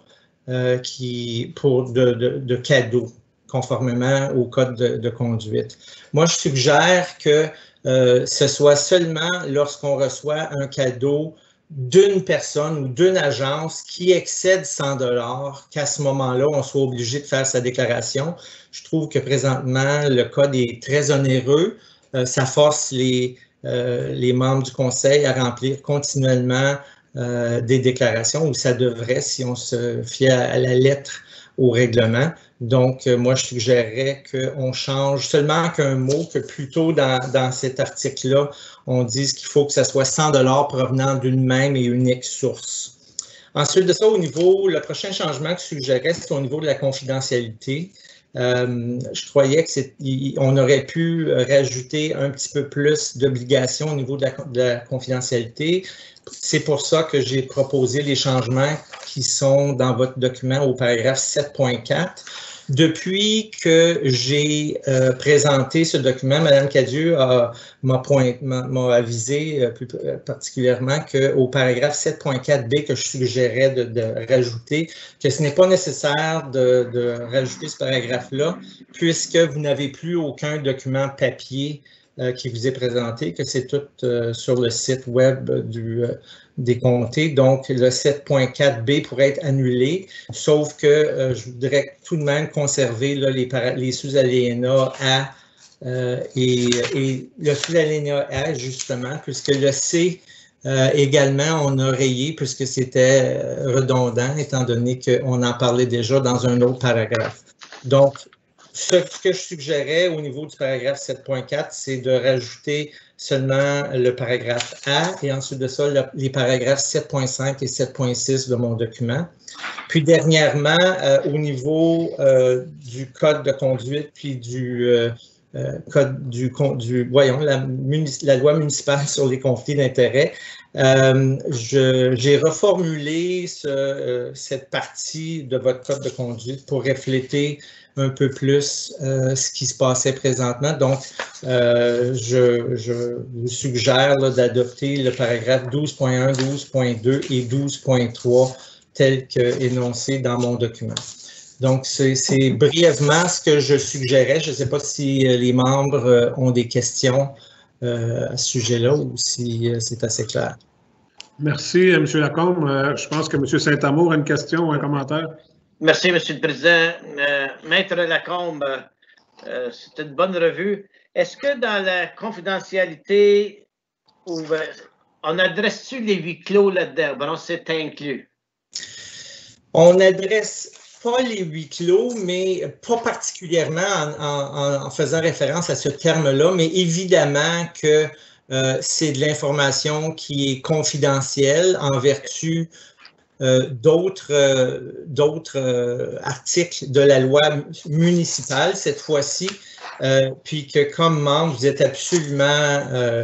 M: de cadeau, conformément au code de conduite. Moi, je suggère que ce soit seulement lorsqu'on reçoit un cadeau d'une personne ou d'une agence qui excède 100 $ qu'à ce moment-là, on soit obligé de faire sa déclaration. Je trouve que présentement, le code est très onéreux. Ça force les membres du conseil à remplir continuellement des déclarations, ou ça devrait, si on se fie à la lettre au règlement. Donc, moi, je suggérerais qu'on change seulement qu'un mot, que plutôt dans cet article-là, on dise qu'il faut que ce soit 100 $ provenant d'une même et unique source. Ensuite de ça, le prochain changement que je suggérais, c'est au niveau de la confidentialité. Je croyais qu'on aurait pu rajouter un petit peu plus d'obligations au niveau de la confidentialité. C'est pour ça que j'ai proposé les changements qui sont dans votre document au paragraphe 7.4. Depuis que j'ai présenté ce document, Mme Cadieux m'a avisé plus particulièrement qu'au paragraphe 7.4b que je suggérais de rajouter, que ce n'est pas nécessaire de rajouter ce paragraphe-là, puisque vous n'avez plus aucun document papier qui vous est présenté, que c'est tout sur le site web des comtés. Donc, le 7.4b pourrait être annulé, sauf que je voudrais tout de même conserver là, les sous-alinéas A et le sous-alinéa A, justement, puisque le C également, on a rayé, puisque c'était redondant, étant donné qu'on en parlait déjà dans un autre paragraphe. Donc, ce que je suggérais au niveau du paragraphe 7.4, c'est de rajouter seulement le paragraphe A et ensuite de ça, les paragraphes 7.5 et 7.6 de mon document. Puis dernièrement, au niveau du code de conduite puis la loi municipale sur les conflits d'intérêts. J'ai reformulé cette partie de votre code de conduite pour refléter un peu plus ce qui se passait présentement. Donc, je vous suggère d'adopter le paragraphe 12.1, 12.2 et 12.3 tel qu'énoncé dans mon document. Donc, c'est brièvement ce que je suggérais. Je ne sais pas si les membres ont des questions à ce sujet-là ou si c'est assez clair.
A: Merci, M. Lacombe. Je pense que M. Saint-Amour a une question ou un commentaire.
G: Merci, M. le Président. Maître Lacombe, c'était une bonne revue. Est-ce que dans la confidentialité, on adresse-tu les huis clos là-dedans? Bon, c'est inclus.
M: On n'adresse pas les huis clos, mais pas particulièrement en faisant référence à ce terme-là, mais évidemment que c'est de l'information qui est confidentielle en vertu d'autres articles de la loi municipale cette fois-ci, puis que comme membre, vous êtes absolument,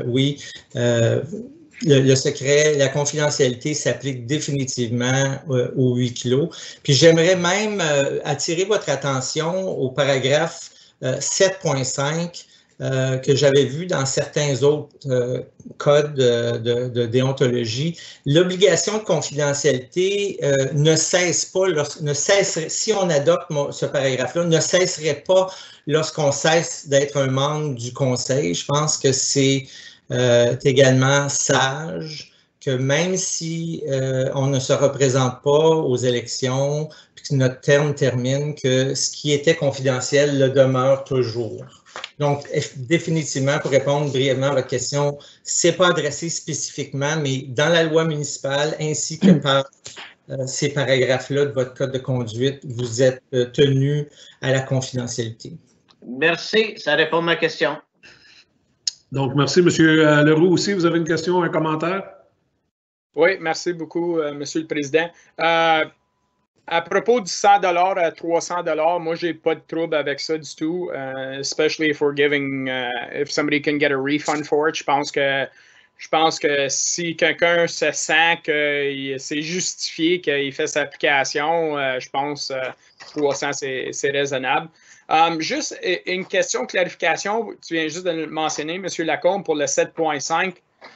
M: le secret, la confidentialité s'applique définitivement au huis clos. Puis j'aimerais même attirer votre attention au paragraphe 7.5 que j'avais vu dans certains autres codes de déontologie. L'obligation de confidentialité ne cesse pas, si on adopte ce paragraphe-là, ne cesserait pas lorsqu'on cesse d'être un membre du conseil. Je pense que c'est également sage que même si on ne se représente pas aux élections, puis que notre terme termine, que ce qui était confidentiel le demeure toujours. Donc, définitivement, pour répondre brièvement à votre question, ce n'est pas adressé spécifiquement, mais dans la loi municipale ainsi que par ces paragraphes-là de votre code de conduite, vous êtes tenu à la confidentialité.
G: Merci, ça répond à ma question.
A: Donc, merci, M. Leroux aussi. Vous avez une question ou un commentaire?
F: Oui, merci beaucoup, M. le Président. À propos du 100 à 300 moi, j'ai pas de trouble avec ça du tout, especially if we're giving, if somebody can get a refund for it. Je pense que si quelqu'un se sent que c'est justifié qu'il fait sa application, je pense 300, c'est raisonnable. Juste une question, clarification, tu viens juste de le mentionner, M. Lacombe, pour le 7.5.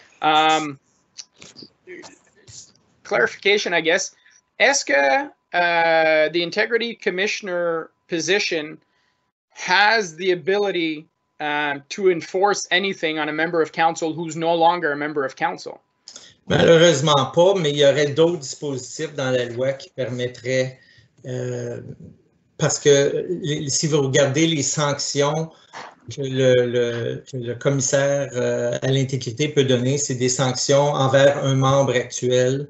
F: Clarification, I guess. Est-ce que the Integrity Commissioner position has the ability to enforce anything on a member of council who's no longer a member of council?
M: Malheureusement pas, mais il y aurait d'autres dispositifs dans la loi qui permettraient, parce que si vous regardez les sanctions que le commissaire à l'intégrité peut donner, c'est des sanctions envers un membre actuel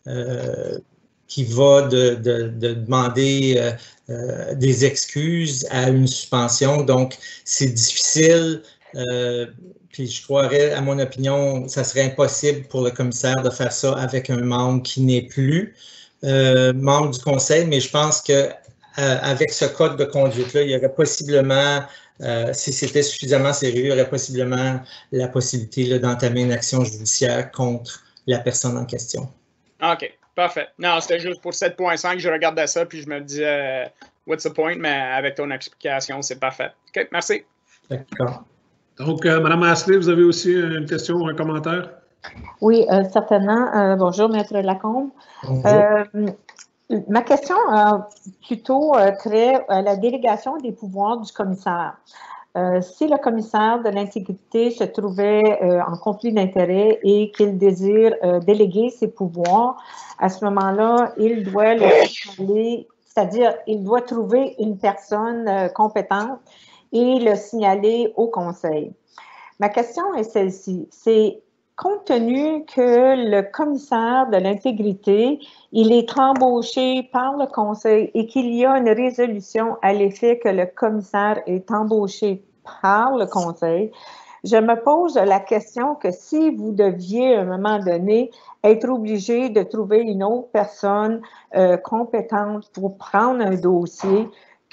M: qui va de demander des excuses à une suspension. Donc, c'est difficile, puis je croirais, à mon opinion, ça serait impossible pour le commissaire de faire ça avec un membre qui n'est plus membre du conseil, mais je pense que avec ce code de conduite-là, il y aurait possiblement, si c'était suffisamment sérieux, il y aurait possiblement la possibilité d'entamer une action judiciaire contre la personne en question.
F: OK, parfait. Non, c'était juste pour 7.5, je regardais ça puis je me disais, what's the point? Mais avec ton explication, c'est parfait. OK, merci.
M: D'accord.
A: Donc, Mme Asselet, vous avez aussi une question ou un commentaire?
B: Oui, certainement. Bonjour, Maître Lacombe. Bonjour. Ma question a plutôt trait à la délégation des pouvoirs du commissaire. Si le commissaire de l'intégrité se trouvait en conflit d'intérêts et qu'il désire déléguer ses pouvoirs, à ce moment-là, il doit le signaler, c'est-à-dire il doit trouver une personne compétente et le signaler au conseil. Ma question est celle-ci, c'est compte tenu que le commissaire de l'intégrité, il est embauché par le conseil et qu'il y a une résolution à l'effet que le commissaire est embauché par le conseil, je me pose la question que si vous deviez à un moment donné être obligé de trouver une autre personne compétente pour prendre un dossier,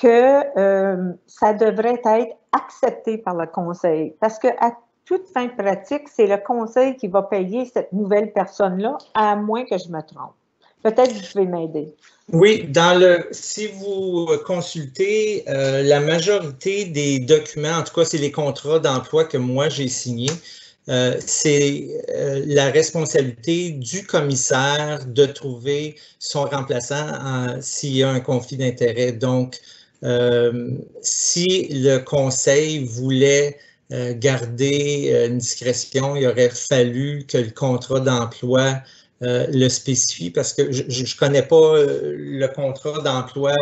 B: que ça devrait être accepté par le conseil. Parce qu'à toute fin pratique, c'est le conseil qui va payer cette nouvelle personne-là, à moins que je me trompe. Peut-être que vous pouvez m'aider.
M: Oui, si vous consultez la majorité des documents, en tout cas, c'est les contrats d'emploi que moi j'ai signés, c'est la responsabilité du commissaire de trouver son remplaçant s'il y a un conflit d'intérêts. Donc, si le conseil voulait garder une discrétion, il aurait fallu que le contrat d'emploi le spécifie, parce que je ne connais pas le contrat d'emploi,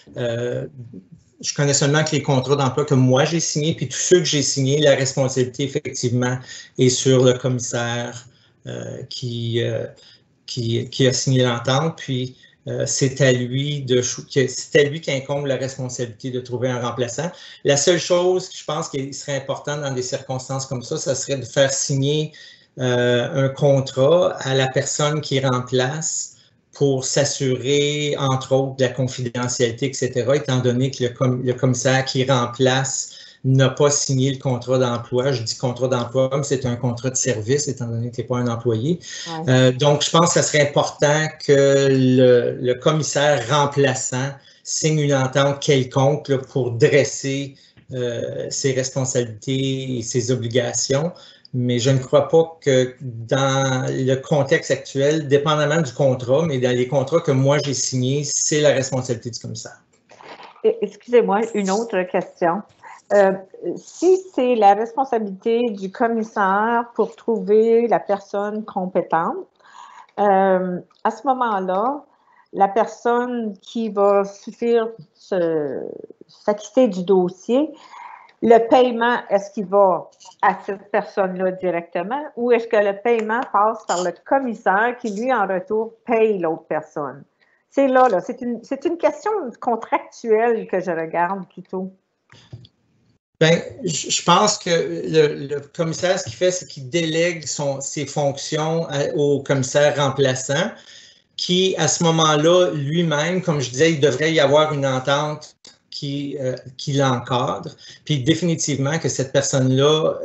M: je connais seulement que les contrats d'emploi que moi j'ai signés, puis tous ceux que j'ai signés, la responsabilité effectivement est sur le commissaire qui a signé l'entente, puis c'est à lui qui incombe la responsabilité de trouver un remplaçant. La seule chose que je pense qu'il serait important dans des circonstances comme ça serait de faire signer un contrat à la personne qui remplace pour s'assurer, entre autres, de la confidentialité, etc., étant donné que le commissaire qui remplace n'a pas signé le contrat d'emploi. Je dis contrat d'emploi, mais c'est un contrat de service, étant donné que tu n'es pas un employé. Ouais. Donc, je pense que ça serait important que le commissaire remplaçant signe une entente quelconque là, pour dresser ses responsabilités et ses obligations. Mais je ne crois pas que dans le contexte actuel, dépendamment du contrat, mais dans les contrats que moi j'ai signés, c'est la responsabilité du commissaire.
B: Excusez-moi, une autre question. Si c'est la responsabilité du commissaire pour trouver la personne compétente, à ce moment-là, la personne qui va suffire s'acquitter du dossier, le paiement, est-ce qu'il va à cette personne-là directement ou est-ce que le paiement passe par le commissaire qui, lui, en retour, paye l'autre personne? C'est là, c'est une question contractuelle que je regarde plutôt.
M: Bien, je pense que le commissaire, ce qu'il fait, c'est qu'il délègue ses fonctions au commissaire remplaçant qui, à ce moment-là, lui-même, comme je disais, il devrait y avoir une entente qui l'encadre, puis définitivement que cette personne-là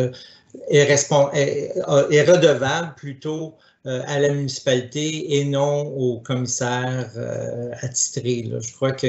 M: est redevable plutôt à la municipalité et non au commissaire attitré. Là. Je crois que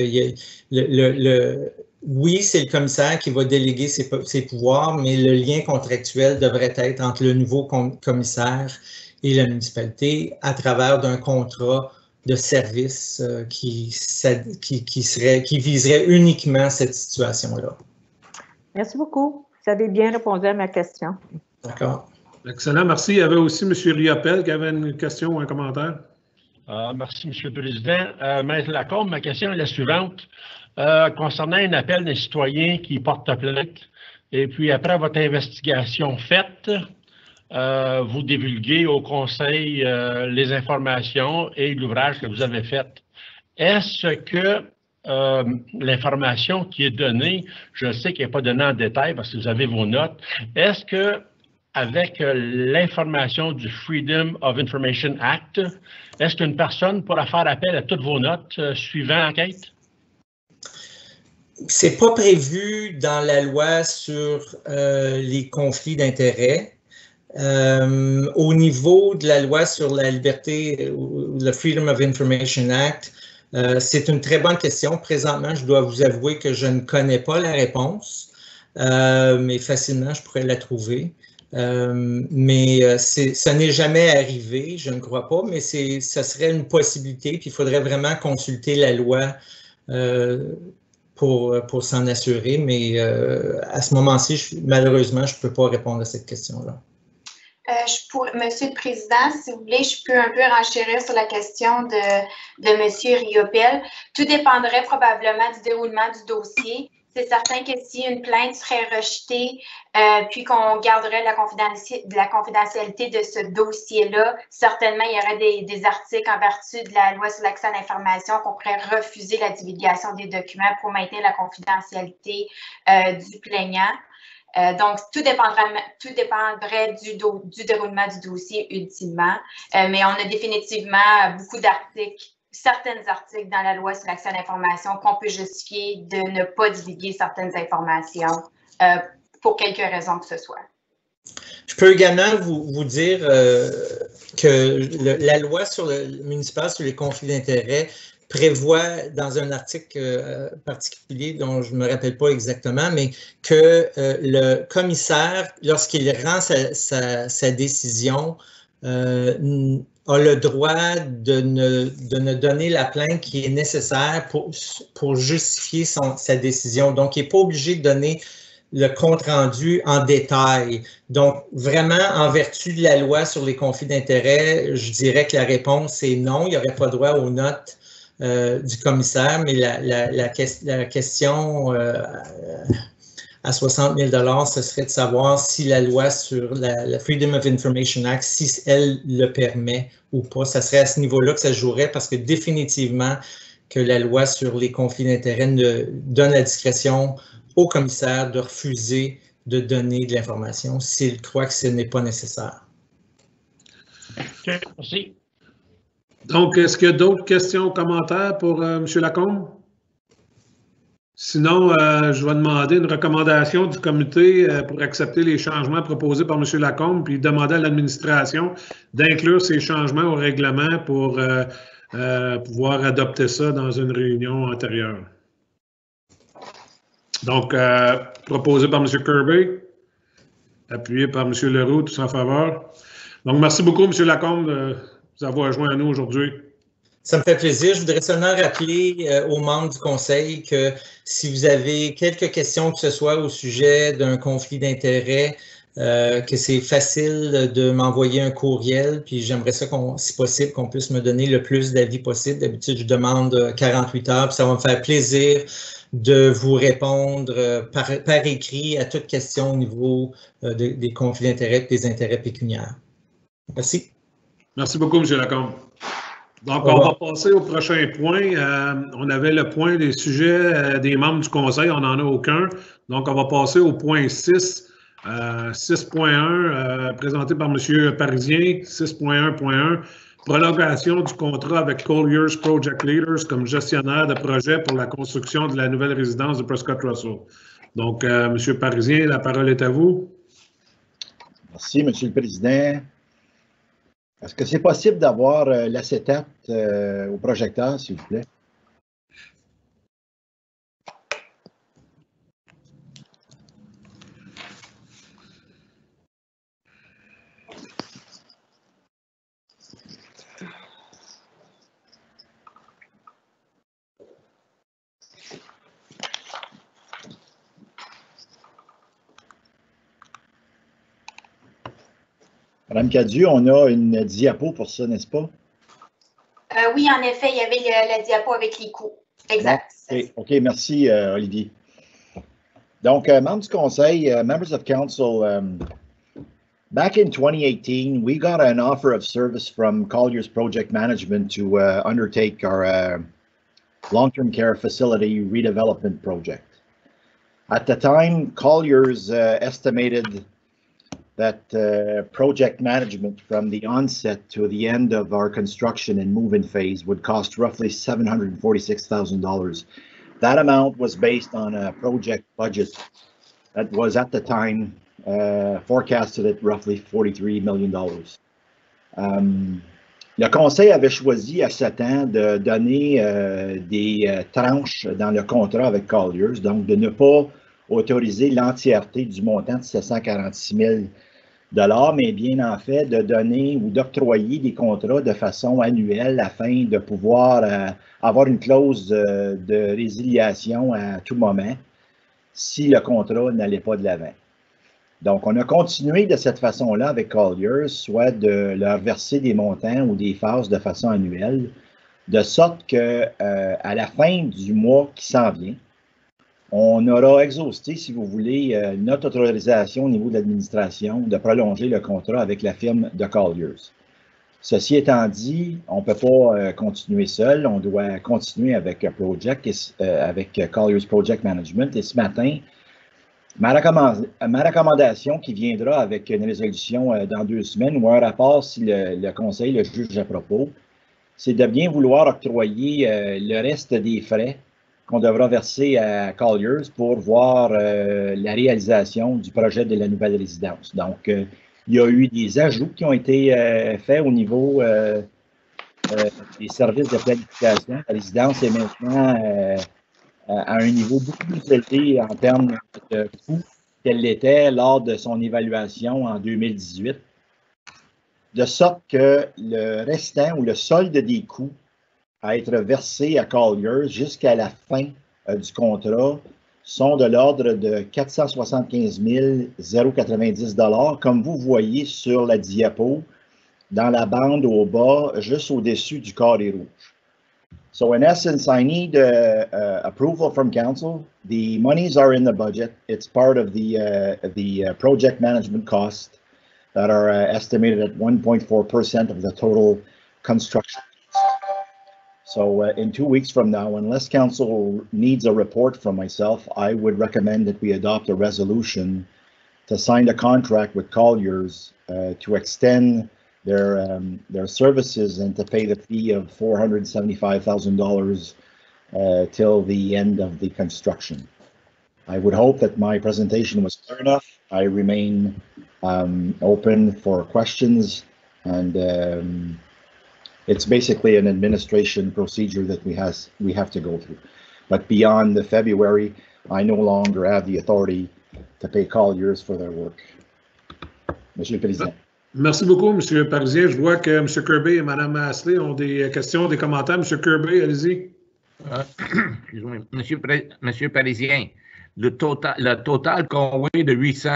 M: oui, c'est le commissaire qui va déléguer ses pouvoirs, mais le lien contractuel devrait être entre le nouveau commissaire et la municipalité à travers d'un contrat de service qui viserait uniquement cette situation-là.
B: Merci beaucoup. Vous avez bien répondu à ma question.
M: D'accord.
A: Excellent, merci. Il y avait aussi M. Riopel qui avait une question ou un commentaire.
D: Merci, M. le Président. Maître Lacombe, ma question est la suivante. Concernant un appel d'un citoyen qui porte plainte, et puis après votre investigation faite, vous divulguez au conseil les informations et l'ouvrage que vous avez fait. Est-ce que l'information qui est donnée, je sais qu'elle n'est pas donnée en détail parce que vous avez vos notes, est-ce que avec l'information du Freedom of Information Act, est-ce qu'une personne pourra faire appel à toutes vos notes suivant l'enquête?
M: C'est pas prévu dans la loi sur les conflits d'intérêts. Au niveau de la loi sur la liberté, le Freedom of Information Act, c'est une très bonne question. Présentement, je dois vous avouer que je ne connais pas la réponse, mais facilement, je pourrais la trouver. Mais ça n'est jamais arrivé, je ne crois pas, mais ça serait une possibilité, puis il faudrait vraiment consulter la loi pour s'en assurer, mais à ce moment-ci, malheureusement, je ne peux pas répondre à cette question-là.
I: Monsieur le Président, si vous voulez, je peux un peu renchérir sur la question de Monsieur Riopel. Tout dépendrait probablement du déroulement du dossier. C'est certain que si une plainte serait rejetée, puis qu'on garderait la confidentialité de ce dossier-là, certainement, il y aurait des articles en vertu de la loi sur l'accès à l'information qu'on pourrait refuser la divulgation des documents pour maintenir la confidentialité du plaignant. Donc, tout dépendrait du déroulement du dossier ultimement, mais on a définitivement beaucoup d'articles certains articles dans la loi sur l'accès à l'information qu'on peut justifier de ne pas divulguer certaines informations pour quelque raison que ce soit.
M: Je peux également vous dire que la loi sur le municipal sur les conflits d'intérêts prévoit dans un article particulier dont je ne me rappelle pas exactement, mais que le commissaire, lorsqu'il rend sa décision, a le droit de ne donner la plainte qui est nécessaire pour justifier sa décision. Donc, il n'est pas obligé de donner le compte-rendu en détail. Donc, vraiment, en vertu de la loi sur les conflits d'intérêts, je dirais que la réponse est non. Il n'y aurait pas droit aux notes du commissaire, mais la question à 60 000 ce serait de savoir si la loi sur la Freedom of Information Act, si elle le permet ou pas. Ça serait à ce niveau-là que ça jouerait parce que définitivement que la loi sur les conflits d'intérêts donne la discrétion au commissaire de refuser de donner de l'information s'il croit que ce n'est pas nécessaire.
D: OK, merci.
A: Donc, est-ce qu'il y a d'autres questions ou commentaires pour M. Lacombe? Sinon, je vais demander une recommandation du comité pour accepter les changements proposés par M. Lacombe, puis demander à l'administration d'inclure ces changements au règlement pour pouvoir adopter ça dans une réunion antérieure. Donc, proposé par M. Kirby, appuyé par M. Leroux, tous en faveur. Donc, merci beaucoup, M. Lacombe, de vous avoir joint à nous aujourd'hui.
M: Ça me fait plaisir. Je voudrais seulement rappeler aux membres du Conseil que si vous avez quelques questions que ce soit au sujet d'un conflit d'intérêts, que c'est facile de m'envoyer un courriel, puis j'aimerais ça, si possible, qu'on puisse me donner le plus d'avis possible. D'habitude, je demande 48 heures, puis ça va me faire plaisir de vous répondre par écrit à toute question au niveau des conflits d'intérêts et des intérêts pécuniaires. Merci.
A: Merci beaucoup, M. Lacombe. Donc, on va passer au prochain point. On avait le point des sujets des membres du Conseil. On n'en a aucun. Donc, on va passer au point 6. 6.1, présenté par M. Parisien. 6.1.1, prolongation du contrat avec Colliers Project Leaders comme gestionnaire de projet pour la construction de la nouvelle résidence de Prescott Russell. Donc, M. Parisien, la parole est à vous.
L: Merci, M. le Président. Est-ce que c'est possible d'avoir l'acétate au projecteur, s'il vous plaît? Madame Cadieux, on a une diapo pour ça, n'est-ce pas?
I: Oui, en effet, il y avait la diapo avec les coûts. Exact.
L: OK, merci, Olivier. Donc, membres du Conseil, members of Council, back in 2018, we got an offer of service from Colliers Project Management to undertake our long-term care facility redevelopment project. At the time, Colliers estimated that project management from the onset to the end of our construction and move-in phase would cost roughly $746,000. That amount was based on a project budget that was at the time forecasted at roughly $43 million. Le Conseil avait choisi à ce temps de donner des tranches dans le contrat avec Colliers, donc de ne pas autoriser l'entièreté du montant de 746 000 $, mais bien en fait de donner ou d'octroyer des contrats de façon annuelle afin de pouvoir avoir une clause de résiliation à tout moment si le contrat n'allait pas de l'avant. Donc, on a continué de cette façon-là avec Colliers, soit de leur verser des montants ou des phases de façon annuelle, de sorte que à la fin du mois qui s'en vient, on aura exhausté, si vous voulez, notre autorisation au niveau de l'administration de prolonger le contrat avec la firme de Colliers. Ceci étant dit, on ne peut pas continuer seul, on doit continuer avec Colliers Project Management. Et ce matin, ma recommandation qui viendra avec une résolution dans 2 semaines ou un rapport si le Conseil le juge à propos, c'est de bien vouloir octroyer le reste des frais qu'on devra verser à Colliers pour voir la réalisation du projet de la nouvelle résidence. Donc, il y a eu des ajouts qui ont été faits au niveau des services de planification. La résidence est maintenant à un niveau beaucoup plus élevé en termes de coûts qu'elle l'était lors de son évaluation en 2018, de sorte que le restant ou le solde des coûts à être versés à Colliers jusqu'à la fin du contrat sont de l'ordre de 475 090 $, comme vous voyez sur la diapo, dans la bande au bas, juste au-dessus du carré rouge. So in essence, I need approval from council. The monies are in the budget. It's part of the project management costs that are estimated at 1.4% of the total construction. So in 2 weeks from now, unless council needs a report from myself, I would recommend that we adopt a resolution to sign a contract with Colliers to extend their services and to pay the fee of $475,000 till the end of the construction. I would hope that my presentation was clear enough. I remain open for questions, and it's basically an administration procedure that we have to go through. But beyond the February, I no longer have the authority to pay Colliers for their work. Monsieur le Président.
A: Merci beaucoup, M. Parisien. Je vois que M. Kirby et Mme Astley ont des questions, des commentaires. M. Kirby, allez-y.
N: Excusez-moi. Monsieur Parisien, le total convoi de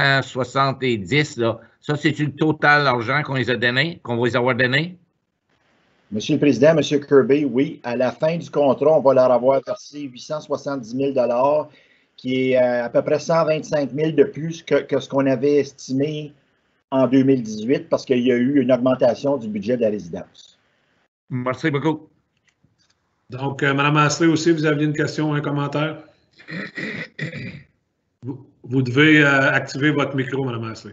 N: 870, là, ça, c'est-tu le total d'argent qu'on les a donné, qu'on va les avoir donné?
L: Monsieur le Président, M. Kirby, oui, à la fin du contrat, on va leur avoir versé 870 000 $, qui est à peu près 125 000 de plus que ce qu'on avait estimé en 2018 parce qu'il y a eu une augmentation du budget de la résidence.
N: Merci beaucoup.
A: Donc, Mme Astley aussi, vous aviez une question ou un commentaire? Vous devez activer votre micro, Mme Astley.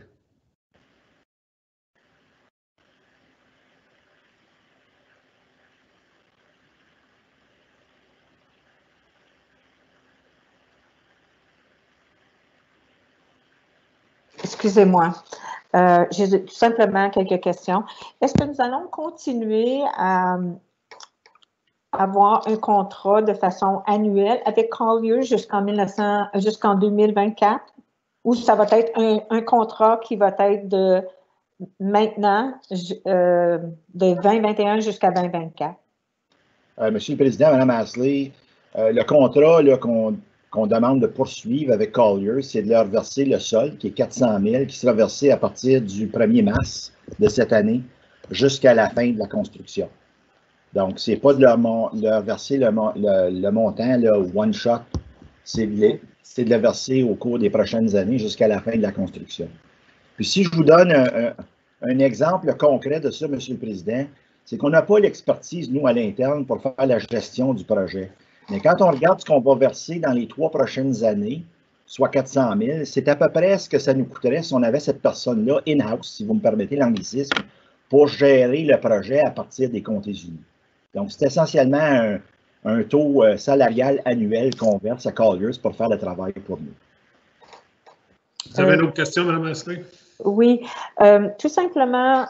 B: Excusez-moi. J'ai tout simplement quelques questions. Est-ce que nous allons continuer à avoir un contrat de façon annuelle avec Colliers jusqu'en 2024? Ou ça va être un contrat qui va être de maintenant, de 2021 jusqu'à 2024?
L: Monsieur le Président, Mme Astley, le contrat qu'on demande de poursuivre avec Colliers, c'est de leur verser le solde, qui est 400 000, qui sera versé à partir du 1er mars de cette année jusqu'à la fin de la construction. Donc, ce n'est pas de leur verser le montant, là, one shot, c'est de le verser au cours des prochaines années jusqu'à la fin de la construction. Puis si je vous donne un exemple concret de ça, Monsieur le Président, c'est qu'on n'a pas l'expertise, nous, à l'interne, pour faire la gestion du projet. Mais quand on regarde ce qu'on va verser dans les 3 prochaines années, soit 400 000, c'est à peu près ce que ça nous coûterait si on avait cette personne-là in-house, si vous me permettez l'anglicisme, pour gérer le projet à partir des comptes unis. Donc, c'est essentiellement un taux salarial annuel qu'on verse à Colliers pour faire le travail pour nous.
A: Vous avez une autre question, Mme Astley?
B: Oui, tout simplement,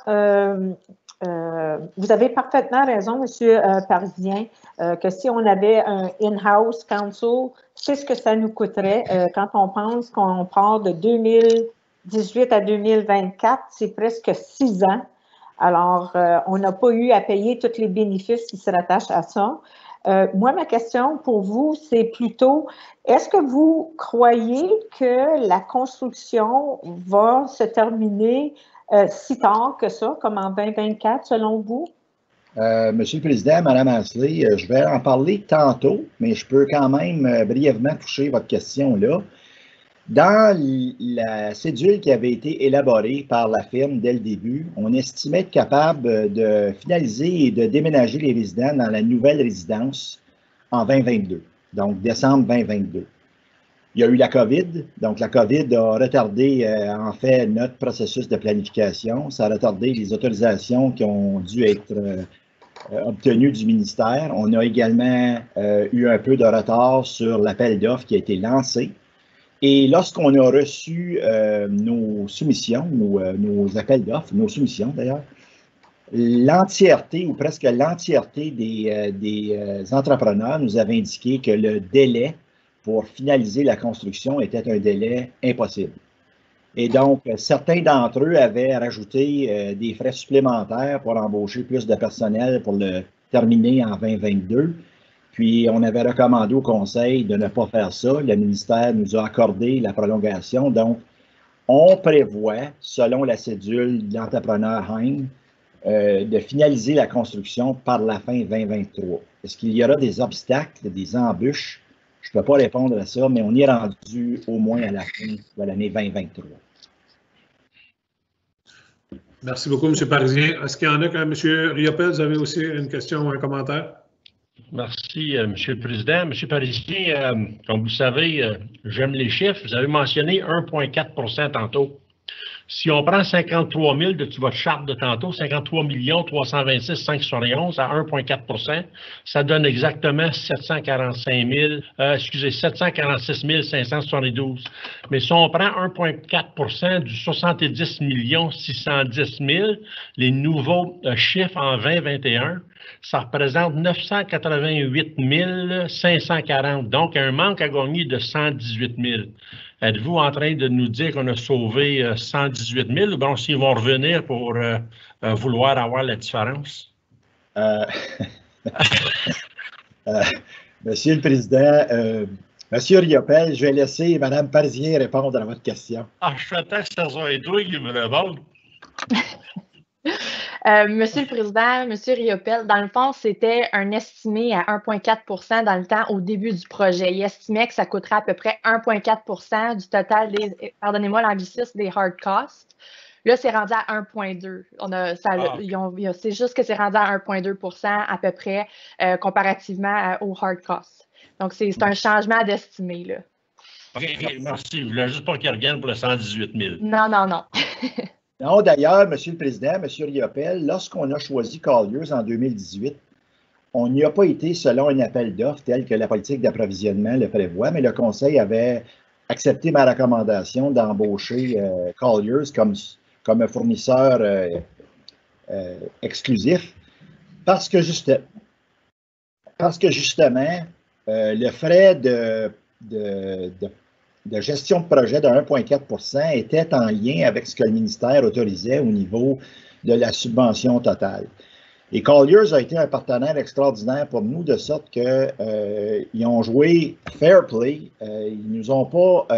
B: vous avez parfaitement raison, M. Parisien, que si on avait un in-house counsel, c'est ce que ça nous coûterait quand on pense qu'on part de 2018 à 2024, c'est presque 6 ans. Alors, on n'a pas eu à payer tous les bénéfices qui se rattachent à ça. Moi, ma question pour vous, c'est plutôt, est-ce que vous croyez que la construction va se terminer si tard que ça, comme en 2024, selon vous?
L: Monsieur le Président, Mme Astley, je vais en parler tantôt, mais je peux quand même brièvement toucher votre question là. Dans la cédule qui avait été élaborée par la firme dès le début, on estimait être capable de finaliser et de déménager les résidents dans la nouvelle résidence en 2022, donc décembre 2022. Il y a eu la COVID, donc la COVID a retardé en fait notre processus de planification. Ça a retardé les autorisations qui ont dû être obtenus du ministère. On a également eu un peu de retard sur l'appel d'offres qui a été lancé. Et lorsqu'on a reçu nos soumissions, nos appels d'offres, nos soumissions d'ailleurs, l'entièreté ou presque l'entièreté des entrepreneurs nous avaient indiqué que le délai pour finaliser la construction était un délai impossible. Et donc, certains d'entre eux avaient rajouté des frais supplémentaires pour embaucher plus de personnel pour le terminer en 2022. Puis, on avait recommandé au Conseil de ne pas faire ça. Le ministère nous a accordé la prolongation. Donc, on prévoit, selon la cédule de l'entrepreneur Hein, de finaliser la construction par la fin 2023. Est-ce qu'il y aura des obstacles, des embûches? Je ne peux pas répondre à ça, mais on y est rendu au moins à la fin de l'année 2023.
A: Merci beaucoup, M. Parisien. Est-ce qu'il y en a, M. Riopel, vous avez aussi une question ou un commentaire?
D: Merci, M. le Président. M. Parisien, comme vous savez, j'aime les chiffres. Vous avez mentionné 1,4 % tantôt. Si on prend 53 000 de votre charte de tantôt, 53 326 571 à 1,4 %, ça donne exactement 746 572. Mais si on prend 1,4 % du 70 610 000, les nouveaux chiffres en 2021, ça représente 988 540. Donc, un manque à gagner de 118 000. Êtes-vous en train de nous dire qu'on a sauvé 118 000 ou bon, s'ils vont revenir pour vouloir avoir la différence?
L: Monsieur le Président, Monsieur Riopel, je vais laisser Mme Parisien répondre à votre question.
D: Ah, je fais tant que ça soit et toi qui me répondent.
O: Monsieur le Président, Monsieur Riopel, dans le fond, c'était un estimé à 1,4 % dans le temps au début du projet. Il estimait que ça coûterait à peu près 1,4 % du total des, pardonnez-moi l'anglicisme, des hard costs. Là, c'est rendu à 1,2 %. C'est juste que c'est rendu à 1,2 % à peu près comparativement aux hard costs. Donc, c'est un changement d'estimé, là.
D: OK, merci. Je voulais juste pas qu'il revienne pour le 118 000.
O: Non, non, non.
L: Non, d'ailleurs, Monsieur le Président, Monsieur Riopel, lorsqu'on a choisi Colliers en 2018, on n'y a pas été selon un appel d'offres tel que la politique d'approvisionnement le prévoit, mais le Conseil avait accepté ma recommandation d'embaucher Colliers comme un fournisseur exclusif parce que justement, le frais de gestion de projet de 1,4 % était en lien avec ce que le ministère autorisait au niveau de la subvention totale. Et Colliers a été un partenaire extraordinaire pour nous, de sorte qu'ils ont joué fair play. Ils ne nous ont pas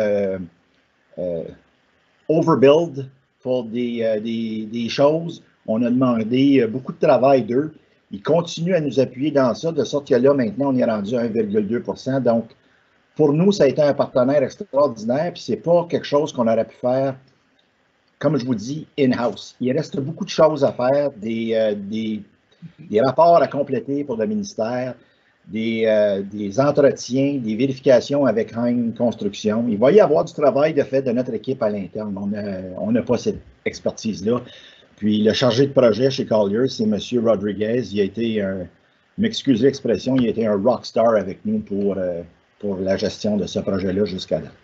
L: overbuild pour des choses. On a demandé beaucoup de travail d'eux. Ils continuent à nous appuyer dans ça, de sorte que là, maintenant, on est rendu à 1,2 %. Donc, pour nous, ça a été un partenaire extraordinaire, puis ce n'est pas quelque chose qu'on aurait pu faire, comme je vous dis, in-house. Il reste beaucoup de choses à faire, des rapports à compléter pour le ministère, des entretiens, des vérifications avec Hein Construction. Il va y avoir du travail de fait de notre équipe à l'interne. On n'a pas cette expertise-là. Puis le chargé de projet chez Colliers, c'est M. Rodriguez. Il a été m'excusez l'expression, il a été un rockstar avec nous pour la gestion de ce projet-là jusqu'à là.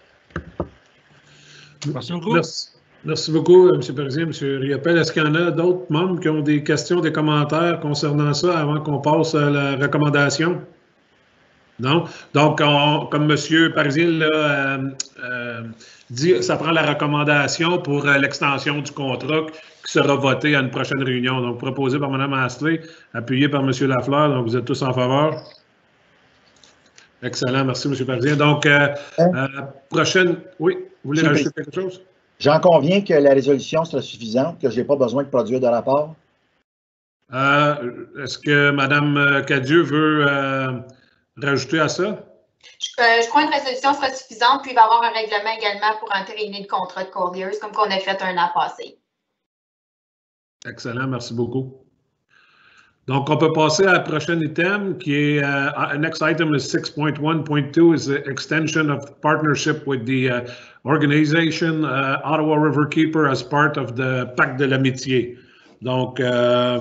D: Merci beaucoup.
A: Merci beaucoup, M. Parisien, M. Riopel. Est-ce qu'il y en a d'autres membres qui ont des questions, des commentaires concernant ça avant qu'on passe à la recommandation? Non? Donc, comme M. Parisien l'a dit, ça prend la recommandation pour l'extension du contrat qui sera votée à une prochaine réunion. Donc, proposé par Mme Astley, appuyé par M. Lafleur. Donc, vous êtes tous en faveur? Excellent, merci M. Parisien. Donc, prochaine... Oui, vous voulez rajouter quelque chose?
L: J'en conviens que la résolution sera suffisante, que je n'ai pas besoin de produire de rapport.
A: Est-ce que Mme Cadieux veut rajouter à ça?
I: Je crois qu'une résolution sera suffisante, puis il va y avoir un règlement également pour entériner le contrat de Colliers, comme qu'on a fait un an passé.
A: Excellent, merci beaucoup. Donc, on peut passer à la prochaine item qui est, next item is 6.1.2 is the extension of partnership with the organization Ottawa Riverkeeper as part of the Pacte de l'Amitié. Donc,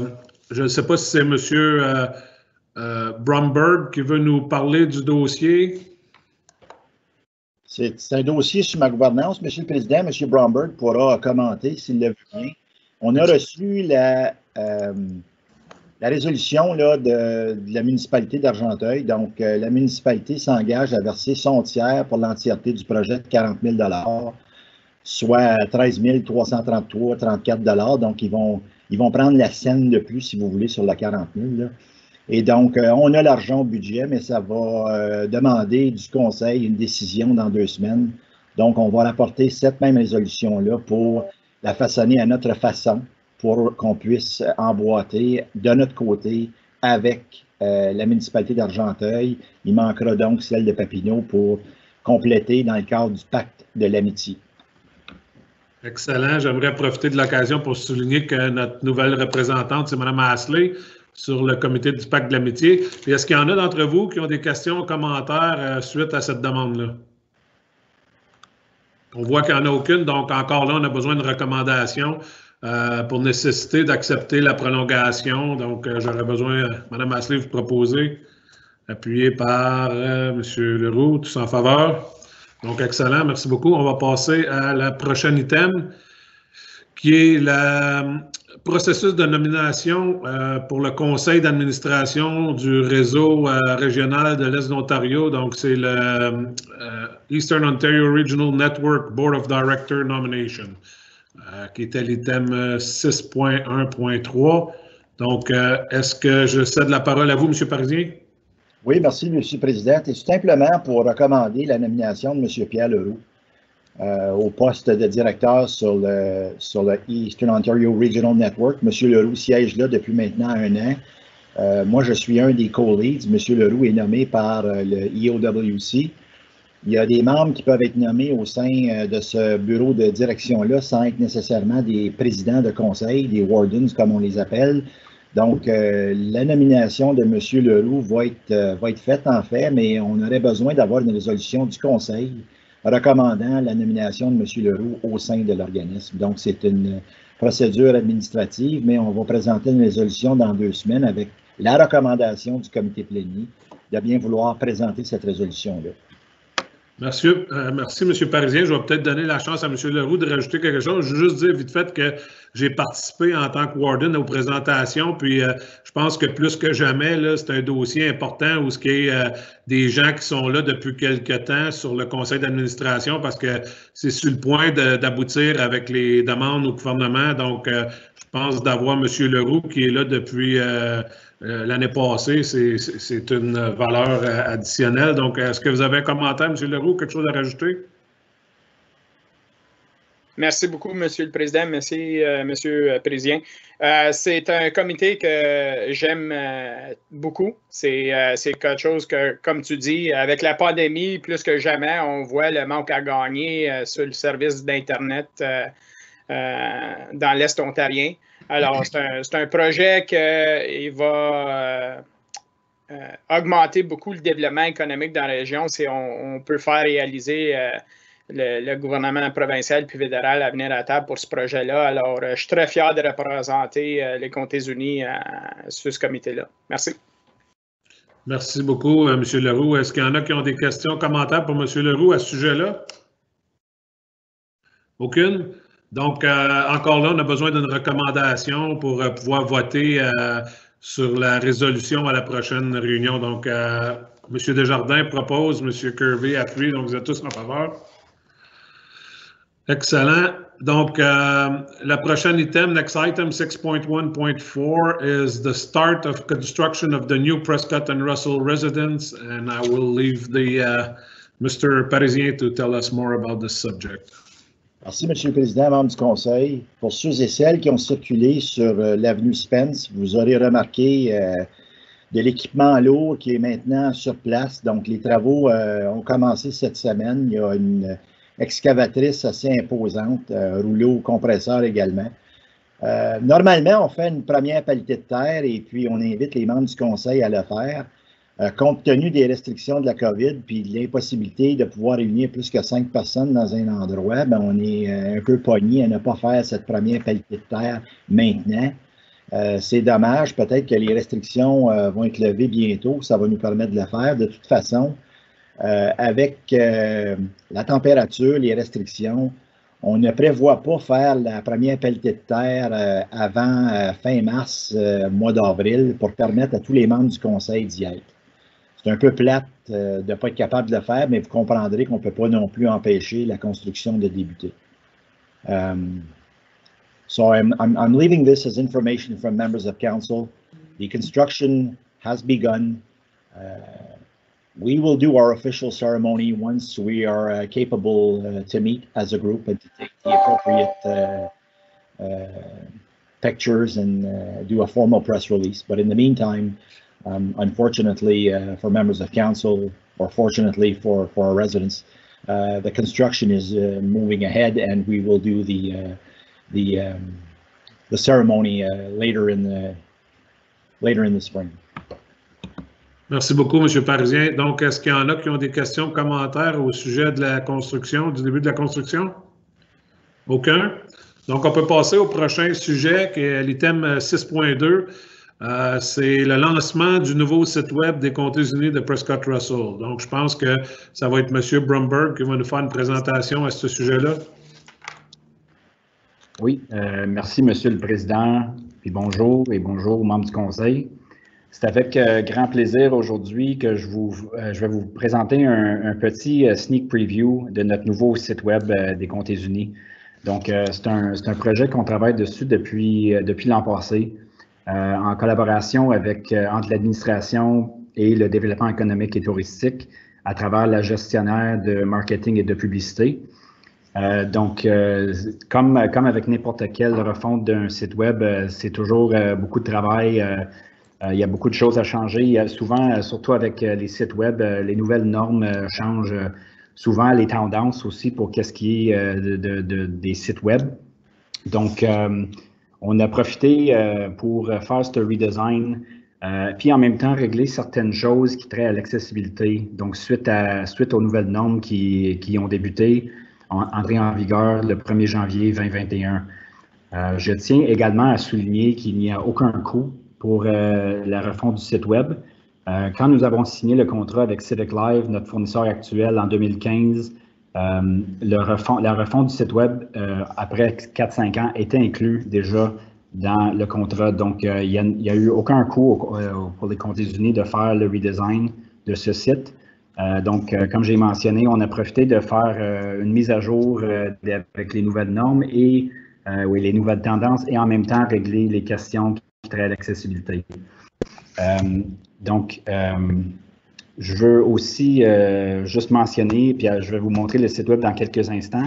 A: je ne sais pas si c'est M. Bromberg qui veut nous parler du dossier.
L: C'est un dossier sur ma gouvernance. Monsieur le Président, M. Bromberg pourra commenter s'il le veut bien. On a reçu la résolution là, de la municipalité d'Argenteuil. Donc, la municipalité s'engage à verser son tiers pour l'entièreté du projet de 40 000 $, soit 13 333,34 $. Donc, ils vont prendre la scène de plus, si vous voulez, sur la 40 000 là. Et donc, on a l'argent au budget, mais ça va demander du Conseil une décision dans 2 semaines. Donc, on va rapporter cette même résolution-là pour la façonner à notre façon, pour qu'on puisse emboîter de notre côté avec la municipalité d'Argenteuil. Il manquera donc celle de Papineau pour compléter dans le cadre du pacte de l'amitié.
A: Excellent. J'aimerais profiter de l'occasion pour souligner que notre nouvelle représentante, c'est Mme Hasley, sur le comité du pacte de l'amitié. Est-ce qu'il y en a d'entre vous qui ont des questions ou commentaires suite à cette demande-là? On voit qu'il n'y en a aucune, donc encore là, on a besoin de recommandations pour nécessiter d'accepter la prolongation. Donc, j'aurais besoin, Mme Hasley, vous proposer, appuyé par M. Leroux, tous en faveur. Donc, excellent, merci beaucoup. On va passer à la prochaine item, qui est le processus de nomination pour le conseil d'administration du réseau régional de l'Est de l'Ontario. Donc, c'est le Eastern Ontario Regional Network Board of Directors Nomination, qui était l'item 6.1.3. Donc, est-ce que je cède la parole à vous, M. Parisien?
L: Oui, merci, M. le Président. C'est simplement pour recommander la nomination de M. Pierre Leroux au poste de directeur sur le Eastern Ontario Regional Network. M. Leroux siège là depuis maintenant 1 an. Moi, je suis un des co-leads. M. Leroux est nommé par le EOWC. Il y a des membres qui peuvent être nommés au sein de ce bureau de direction-là sans être nécessairement des présidents de conseil, des wardens comme on les appelle. Donc, la nomination de M. Leroux va être faite en fait, mais on aurait besoin d'avoir une résolution du conseil recommandant la nomination de M. Leroux au sein de l'organisme. Donc, c'est une procédure administrative, mais on va présenter une résolution dans 2 semaines avec la recommandation du comité plénier de bien vouloir présenter cette résolution-là.
A: Merci, M. Parisien. Je vais peut-être donner la chance à M. Leroux de rajouter quelque chose. Je veux juste dire vite fait que j'ai participé en tant que warden aux présentations, puis je pense que plus que jamais, c'est un dossier important où il y a des gens qui sont là depuis quelque temps sur le conseil d'administration parce que c'est sur le point d'aboutir avec les demandes au gouvernement. Donc, je pense d'avoir M. Leroux qui est là depuis l'année passée, c'est une valeur additionnelle. Donc, est-ce que vous avez un commentaire, M. Leroux, quelque chose à rajouter?
F: Merci beaucoup, Monsieur le Président. Merci, Monsieur Président. C'est un comité que j'aime beaucoup. C'est quelque chose que, comme tu dis, avec la pandémie, plus que jamais, on voit le manque à gagner sur le service d'Internet dans l'Est ontarien. Alors, c'est un projet qui va augmenter beaucoup le développement économique dans la région si on peut faire réaliser le gouvernement provincial puis fédéral à venir à table pour ce projet-là. Alors, je suis très fier de représenter les Comtés unis sur ce comité-là. Merci.
A: Merci beaucoup, M. Leroux. Est-ce qu'il y en a qui ont des questions, commentaires pour M. Leroux à ce sujet-là? Aucune? Donc, encore là, on a besoin d'une recommandation pour pouvoir voter sur la résolution à la prochaine réunion. Donc, M. Desjardins propose, M. Kirby appuie, donc vous êtes tous en faveur. Excellent. Donc, la prochaine item, next item 6.1.4 is the start of construction of the new Prescott and Russell residence, and I will leave the Mr. Parisien to tell us more about this subject.
L: Merci, M. le Président, membre du Conseil. Pour ceux et celles qui ont circulé sur l'avenue Spence, vous aurez remarqué de l'équipement lourd qui est maintenant sur place. Donc, les travaux ont commencé cette semaine. Il y a une excavatrice assez imposante, rouleau compresseur également. Normalement, on fait une première palettée de terre et puis on invite les membres du Conseil à le faire. Compte tenu des restrictions de la COVID puis de l'impossibilité de pouvoir réunir plus que 5 personnes dans un endroit, on est un peu pogné à ne pas faire cette première palettée de terre maintenant. C'est dommage. Peut-être que les restrictions vont être levées bientôt. Ça va nous permettre de le faire. De toute façon, avec la température, les restrictions, on ne prévoit pas faire la première pelletée de terre avant fin mars, mois d'avril, pour permettre à tous les membres du conseil d'y être. C'est un peu plate de ne pas être capable de le faire, mais vous comprendrez qu'on ne peut pas non plus empêcher la construction de débuter. So I'm leaving this as information from members of council. The construction has begun. We will do our official ceremony once we are capable to meet as a group and to take the appropriate pictures and do a formal press release. But in the meantime, unfortunately for members of council, or fortunately for our residents, the construction is moving ahead, and we will do the ceremony later in the spring.
A: Merci beaucoup, M. Parisien. Donc, est-ce qu'il y en a qui ont des questions, commentaires au sujet de la construction, du début de la construction? Aucun? Donc, on peut passer au prochain sujet, qui est l'item 6.2. C'est le lancement du nouveau site web des Comtés unis de Prescott Russell. Donc, je pense que ça va être M. Bromberg qui va nous faire une présentation à ce sujet-là.
P: Oui, merci, Monsieur le Président, et bonjour aux membres du Conseil. C'est avec grand plaisir aujourd'hui que je vais vous présenter un petit sneak preview de notre nouveau site web des Comtés unis. Donc, c'est un projet qu'on travaille dessus depuis l'an passé, en collaboration entre l'administration et le développement économique et touristique à travers la gestionnaire de marketing et de publicité. Donc, comme avec n'importe quelle refonte d'un site web, c'est toujours beaucoup de travail. Il y a beaucoup de choses à changer. Il y a souvent, surtout avec les sites web, les nouvelles normes changent souvent les tendances aussi pour qu'est-ce qui est des sites web. Donc, on a profité pour faire ce redesign, puis en même temps régler certaines choses qui traient à l'accessibilité. Donc, suite aux nouvelles normes qui ont débuté, entré en vigueur le 1er janvier 2021. Je tiens également à souligner qu'il n'y a aucun coût pour la refonte du site web. Quand nous avons signé le contrat avec Civic Live, notre fournisseur actuel en 2015, la refonte du site web, après 4-5 ans, était inclus déjà dans le contrat. Donc, il n'y a eu aucun coût pour les Comtés unis de faire le redesign de ce site. Donc, comme j'ai mentionné, on a profité de faire une mise à jour avec les nouvelles normes et les nouvelles tendances et en même temps régler les questions qui traient à l'accessibilité. Donc, je veux aussi juste mentionner, puis je vais vous montrer le site web dans quelques instants.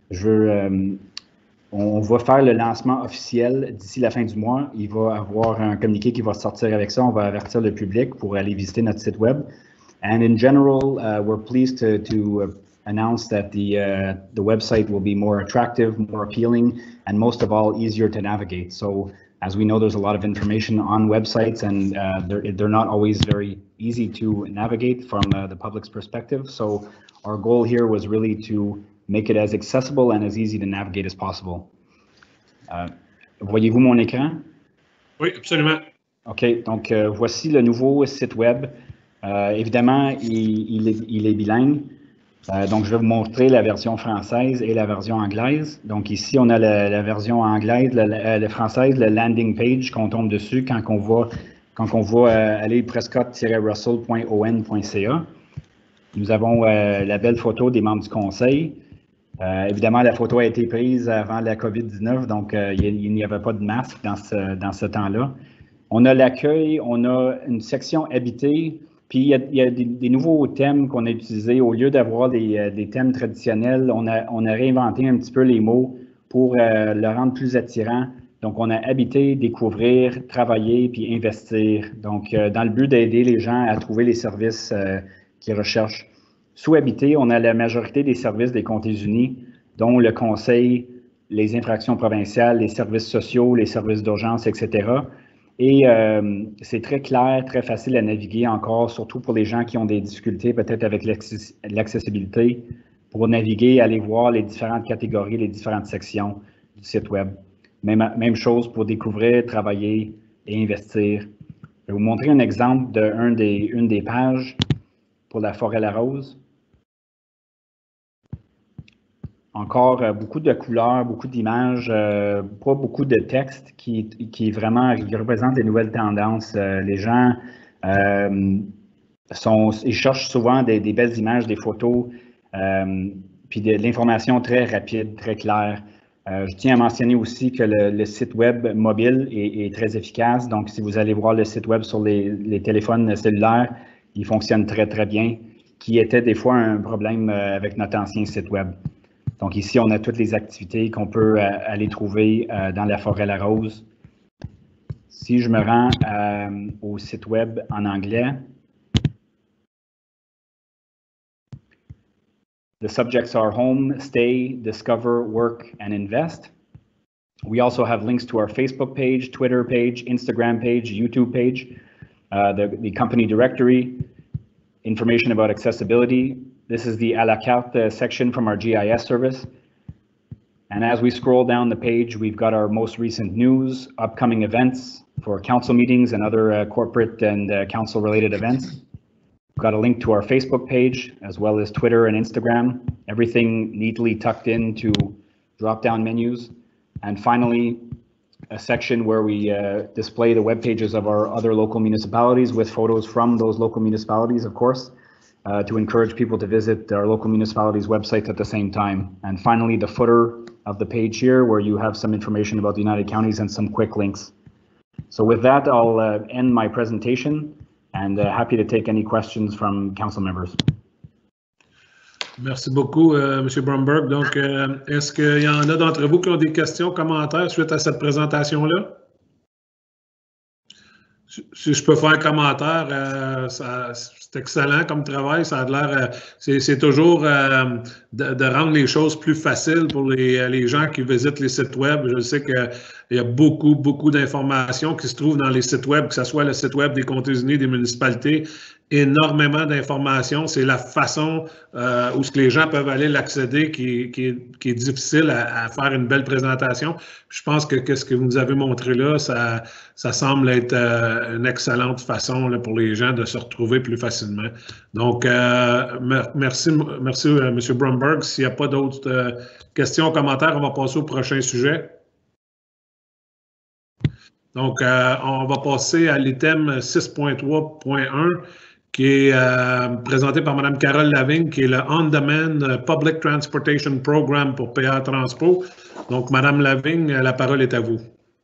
P: On va faire le lancement officiel d'ici la fin du mois. Il va y avoir un communiqué qui va sortir avec ça. On va avertir le public pour aller visiter notre site web. And in general, we're pleased to announce that the website will be more attractive, more appealing, and most of all, easier to navigate. So, as we know, there's a lot of information on websites, and they're not always very easy to navigate from the public's perspective. So, our goal here was really to make it as accessible and as easy to navigate as possible. Voyez-vous mon écran?
A: Oui, absolument.
P: OK, donc voici le nouveau site web. Évidemment, il est bilingue. Donc, je vais vous montrer la version française et la version anglaise. Donc, ici, on a la version anglaise, la française, le landing page qu'on tombe dessus quand on va aller prescott-russell.on.ca. Nous avons la belle photo des membres du conseil. Évidemment, la photo a été prise avant la COVID-19, donc il n'y avait pas de masque dans ce temps-là. On a l'accueil, on a une section habitée. Puis, il y a des nouveaux thèmes qu'on a utilisés. Au lieu d'avoir des thèmes traditionnels, on a réinventé un petit peu les mots pour le rendre plus attirant. Donc, on a habité, découvrir, travailler, puis investir. Donc, dans le but d'aider les gens à trouver les services qu'ils recherchent. Sous habité, on a la majorité des services des Comtés unis, dont le conseil, les infractions provinciales, les services sociaux, les services d'urgence, etc. Et c'est très clair, très facile à naviguer encore, surtout pour les gens qui ont des difficultés peut-être avec l'accessibilité, pour naviguer, aller voir les différentes catégories, les différentes sections du site web. Même chose pour découvrir, travailler et investir. Je vais vous montrer un exemple d'une des pages pour la Forêt-Larose. Encore beaucoup de couleurs, beaucoup d'images, pas beaucoup de texte qui représentent des nouvelles tendances. Les gens ils cherchent souvent des belles images, des photos, puis de l'information très rapide, très claire. Je tiens à mentionner aussi que le site web mobile est très efficace. Donc, si vous allez voir le site web sur les téléphones cellulaires, il fonctionne très, très bien, qui était des fois un problème avec notre ancien site web. Donc, ici, on a toutes les activités qu'on peut aller trouver dans la Forêt-Larose. Si je me rends au site web en anglais, the subjects are home, stay, discover, work, and invest. We also have links to our Facebook page, Twitter page, Instagram page, YouTube page, the company directory, information about accessibility. This is the à la carte section from our GIS service. And as we scroll down the page, we've got our most recent news, upcoming events for council meetings and other corporate and council-related events. We've got a link to our Facebook page, as well as Twitter and Instagram, everything neatly tucked into drop-down menus. And finally, a section where we display the web pages of our other local municipalities with photos from those local municipalities, of course, to encourage people to visit our local municipalities' websites at the same time. And finally, the footer of the page here, where you have some information about the United Counties and some quick links. So with that, I'll end my presentation and happy to take any questions from council members.
A: Merci beaucoup, M. Bromberg. Donc, est-ce qu'il y en a d'entre vous qui ont des questions, commentaires suite à cette présentation-là? Si je peux faire un commentaire, c'est excellent comme travail. Ça a l'air, c'est toujours de rendre les choses plus faciles pour les gens qui visitent les sites web. Je sais qu'il y a beaucoup d'informations qui se trouvent dans les sites web, que ce soit le site web des comtés unis, des municipalités. Énormément d'informations. C'est la façon où les gens peuvent aller l'accéder qui est difficile à faire une belle présentation. Je pense que ce que vous nous avez montré là, ça semble être une excellente façon là, pour les gens de se retrouver plus facilement. Donc, merci M. Bromberg. S'il n'y a pas d'autres questions, commentaires, on va passer au prochain sujet. Donc, on va passer à l'item 6.3.1 qui est présenté par Mme Carole Lavigne, qui est le On-Demand Public Transportation Program pour PA Transpo. Donc, Mme Lavigne, la parole est à vous.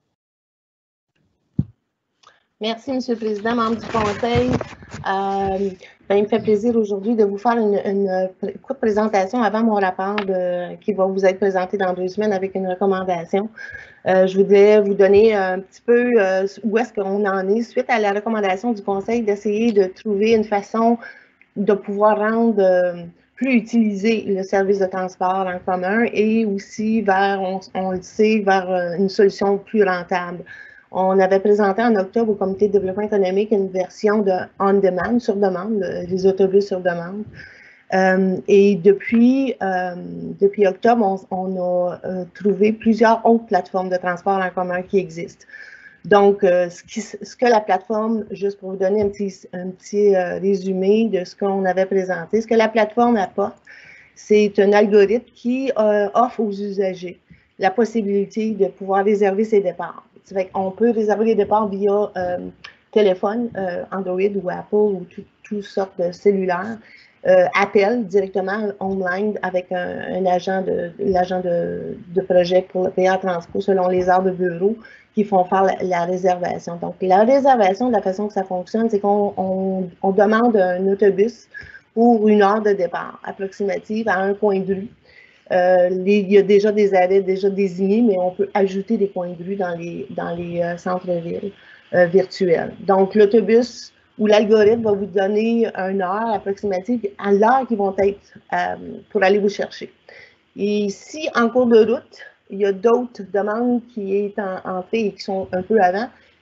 Q: Merci, M. le Président, membre du Conseil. Il me fait plaisir aujourd'hui de vous faire une courte présentation avant mon rapport qui va vous être présenté dans 2 semaines avec une recommandation. Je voudrais vous donner un petit peu où est-ce qu'on en est suite à la recommandation du Conseil d'essayer de trouver une façon de pouvoir rendre plus utilisé le service de transport en commun et aussi vers, on le sait, vers une solution plus rentable. On avait présenté en octobre au Comité de développement économique une version de on-demand, sur demande, les autobus sur demande. Et depuis octobre, on a trouvé plusieurs autres plateformes de transport en commun qui existent. Donc, ce que la plateforme, juste pour vous donner un petit résumé de ce qu'on avait présenté, ce que la plateforme apporte, c'est un algorithme qui offre aux usagers la possibilité de pouvoir réserver ses départs. On peut réserver les départs via téléphone, Android ou Apple ou toutes sortes de cellulaires. Appel directement online avec l'agent de projet pour le PA Transpo selon les heures de bureau qui font faire la réservation. Donc, la réservation, de la façon que ça fonctionne, c'est qu'on demande un autobus pour une heure de départ approximative à un coin de rue. Il y a déjà des arrêts déjà désignés, mais on peut ajouter des coins de rue dans les centres-villes virtuels. Donc, l'autobus ou l'algorithme va vous donner une heure approximative à l'heure qu'ils vont être pour aller vous chercher. Et si, en cours de route, il y a d'autres demandes qui sont en fait et qui sont un peu avant,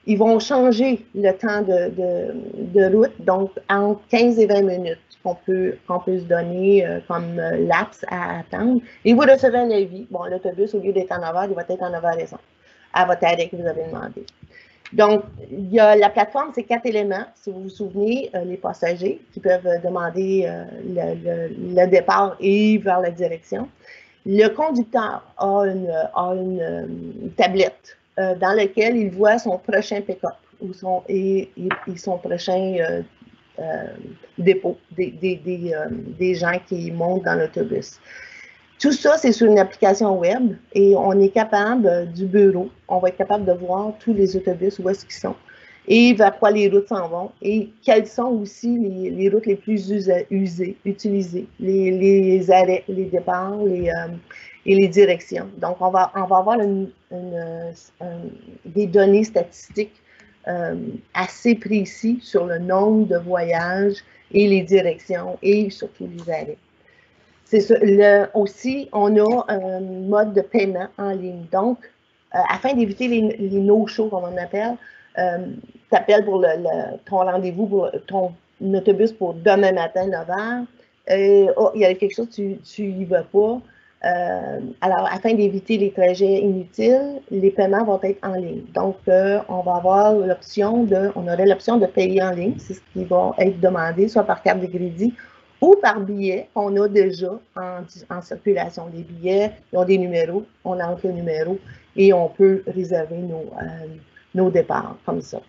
Q: ils vont changer le temps de route, donc entre 15 et 20 minutes qu'on peut se donner comme laps à attendre. Et vous recevez un avis. Bon, l'autobus, au lieu d'être en 9h, il va être en 9h15, à votre arrêt que vous avez demandé. Donc, il y a la plateforme, c'est 4 éléments. Si vous vous souvenez, les passagers qui peuvent demander le départ et vers la direction. Le conducteur a une tablette dans laquelle il voit son prochain pick-up et son prochain dépôt des gens qui montent dans l'autobus. Tout ça, c'est sur une application web et on est capable, du bureau, on va être capable de voir tous les autobus, où est-ce qu'ils sont et vers quoi les routes s'en vont et quelles sont aussi les routes les plus utilisées, les arrêts, les départs et les directions. Donc, on va avoir des données statistiques assez précises sur le nombre de voyages et les directions et surtout les arrêts. C'est ça. Aussi, on a un mode de paiement en ligne. Donc, afin d'éviter les no-shows, comme on appelle, tu appelles pour ton rendez-vous, pour ton autobus pour demain matin, 9h. Il y a quelque chose, tu n'y vas pas. Alors, afin d'éviter les trajets inutiles, les paiements vont être en ligne. Donc, on va avoir on aurait l'option de payer en ligne. C'est ce qui va être demandé, soit par carte de crédit ou par billet qu'on a déjà en circulation. Les billets, ils ont des numéros, on entre le numéro et on peut réserver nos départs comme ça.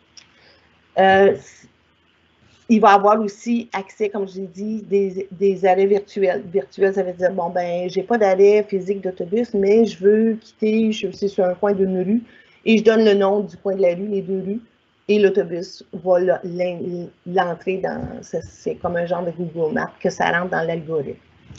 Q: Il va avoir aussi accès, comme je l'ai dit, des arrêts virtuels. Virtuel, ça veut dire, bon, ben, j'ai pas d'arrêt physique d'autobus, mais je veux quitter, je suis sur un coin d'une rue, et je donne le nom du coin de la rue, les 2 rues, et l'autobus va l'entrer dans, c'est comme un genre de Google Maps, que ça rentre dans l'algorithme.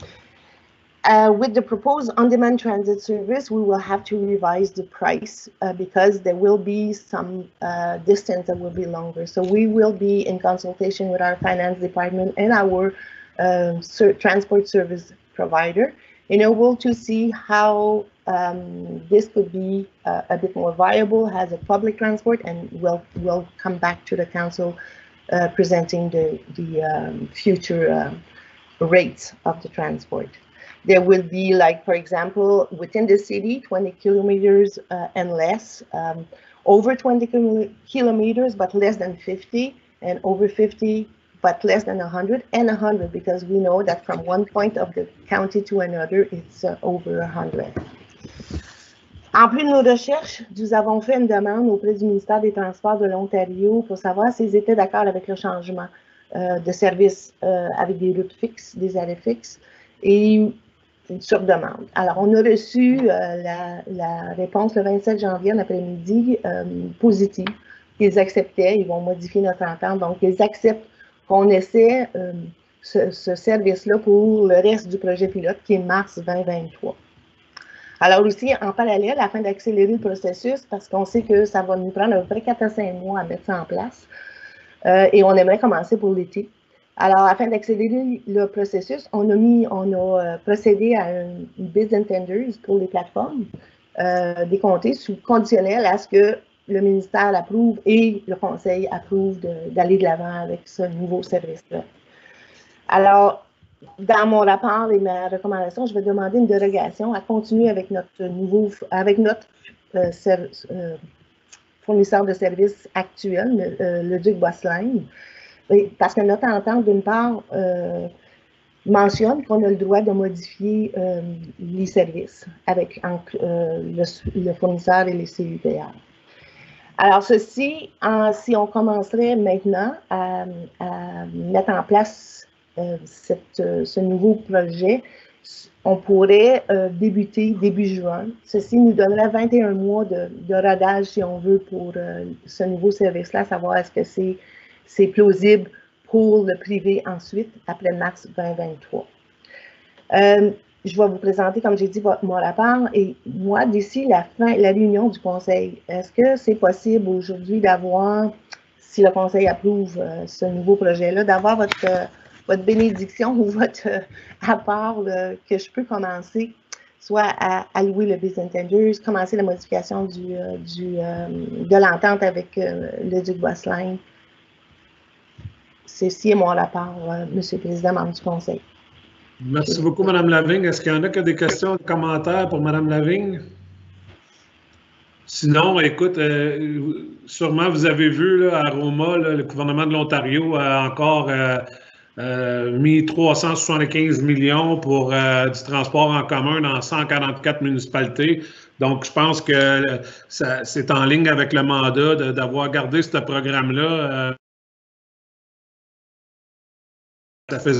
Q: With the proposed on-demand transit service, we will have to revise the price because there will be some distance that will be longer. So we will be in consultation with our finance department and our transport service provider in order to see how this could be a bit more viable as a public transport, and we'll come back to the council presenting the future rates of the transport. There will be, like, for example, within the city, 20 kilometers and less, over 20 kilometers, but less than 50, and over 50, but less than 100, and 100, because we know that from one point of the county to another, it's over 100. En plus de nos recherches, nous avons fait une demande auprès du ministère des Transports de l'Ontario pour savoir s'ils étaient d'accord avec le changement de service avec des routes fixes, des arrêts fixes, et sur demande. Alors, on a reçu la réponse le 27 janvier en après-midi positive. Ils acceptaient, ils vont modifier notre entente, donc ils acceptent qu'on essaie ce service-là pour le reste du projet pilote qui est mars 2023. Alors aussi, en parallèle, afin d'accélérer le processus, parce qu'on sait que ça va nous prendre à peu près 4 à 5 mois à mettre ça en place, et on aimerait commencer pour l'été. Alors, afin d'accélérer le processus, on a procédé à une bids and tenders pour les plateformes des comtés sous conditionnel à ce que le ministère approuve et le conseil approuve d'aller de l'avant avec ce nouveau service-là. Alors, dans mon rapport et ma recommandation, je vais demander une dérogation à continuer avec notre fournisseur de services actuel, le Duc Bosline. Parce que notre entente, d'une part, mentionne qu'on a le droit de modifier les services entre le fournisseur et les CUPR. Alors, ceci, si on commencerait maintenant à mettre en place ce nouveau projet, on pourrait débuter début juin. Ceci nous donnerait 21 mois de rodage, si on veut, pour ce nouveau service-là, savoir est-ce que c'est plausible pour le privé ensuite, après mars 2023. Je vais vous présenter, comme j'ai dit, mon rapport. Et moi, d'ici la réunion du conseil, est-ce que c'est possible aujourd'hui d'avoir, si le conseil approuve ce nouveau projet-là, d'avoir votre bénédiction ou votre apport que je peux commencer soit à allouer le bicentennial, commencer la modification de l'entente avec le duc Boisseline. Ceci est mon rapport, Monsieur le Président, membre du Conseil.
A: Merci beaucoup, Mme Lavigne. Est-ce qu'il y en a qui ont des questions, des commentaires pour Mme Lavigne? Sinon, écoute, sûrement vous avez vu là, à Roma, là, le gouvernement de l'Ontario a encore mis 375 millions pour du transport en commun dans 144 municipalités. Donc, je pense que c'est en ligne avec le mandat d'avoir gardé ce programme-là. Ça fait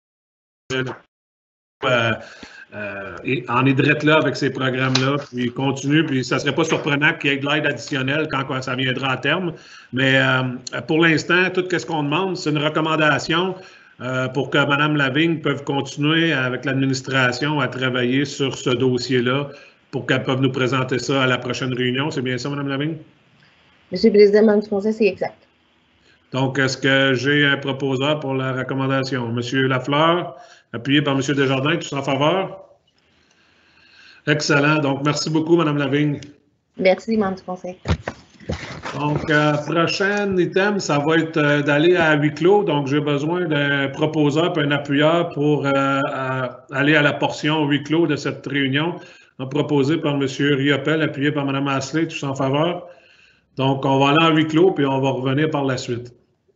A: en est direct là avec ces programmes-là, puis continue, puis ça ne serait pas surprenant qu'il y ait de l'aide additionnelle quand ça viendra à terme. Mais pour l'instant, tout ce qu'on demande, c'est une recommandation pour que Mme Lavigne puisse continuer avec l'administration à travailler sur ce dossier-là pour qu'elle puisse nous présenter ça à la prochaine réunion. C'est bien ça, Mme Lavigne?
Q: Monsieur le Président, membre du Conseil, c'est exact.
A: Donc, est-ce que j'ai un proposeur pour la recommandation? Monsieur Lafleur, appuyé par Monsieur Desjardins, tous en faveur? Excellent. Donc, merci beaucoup, Mme Lavigne.
Q: Merci, membre du Conseil.
A: Donc, prochain item, ça va être d'aller à huis clos. Donc, j'ai besoin d'un proposeur et un appuyeur pour aller à la portion huis clos de cette réunion, proposé par M. Riopel, appuyé par Mme Asselet, tous en faveur. Donc, on va aller en huis clos, puis on va revenir par la suite.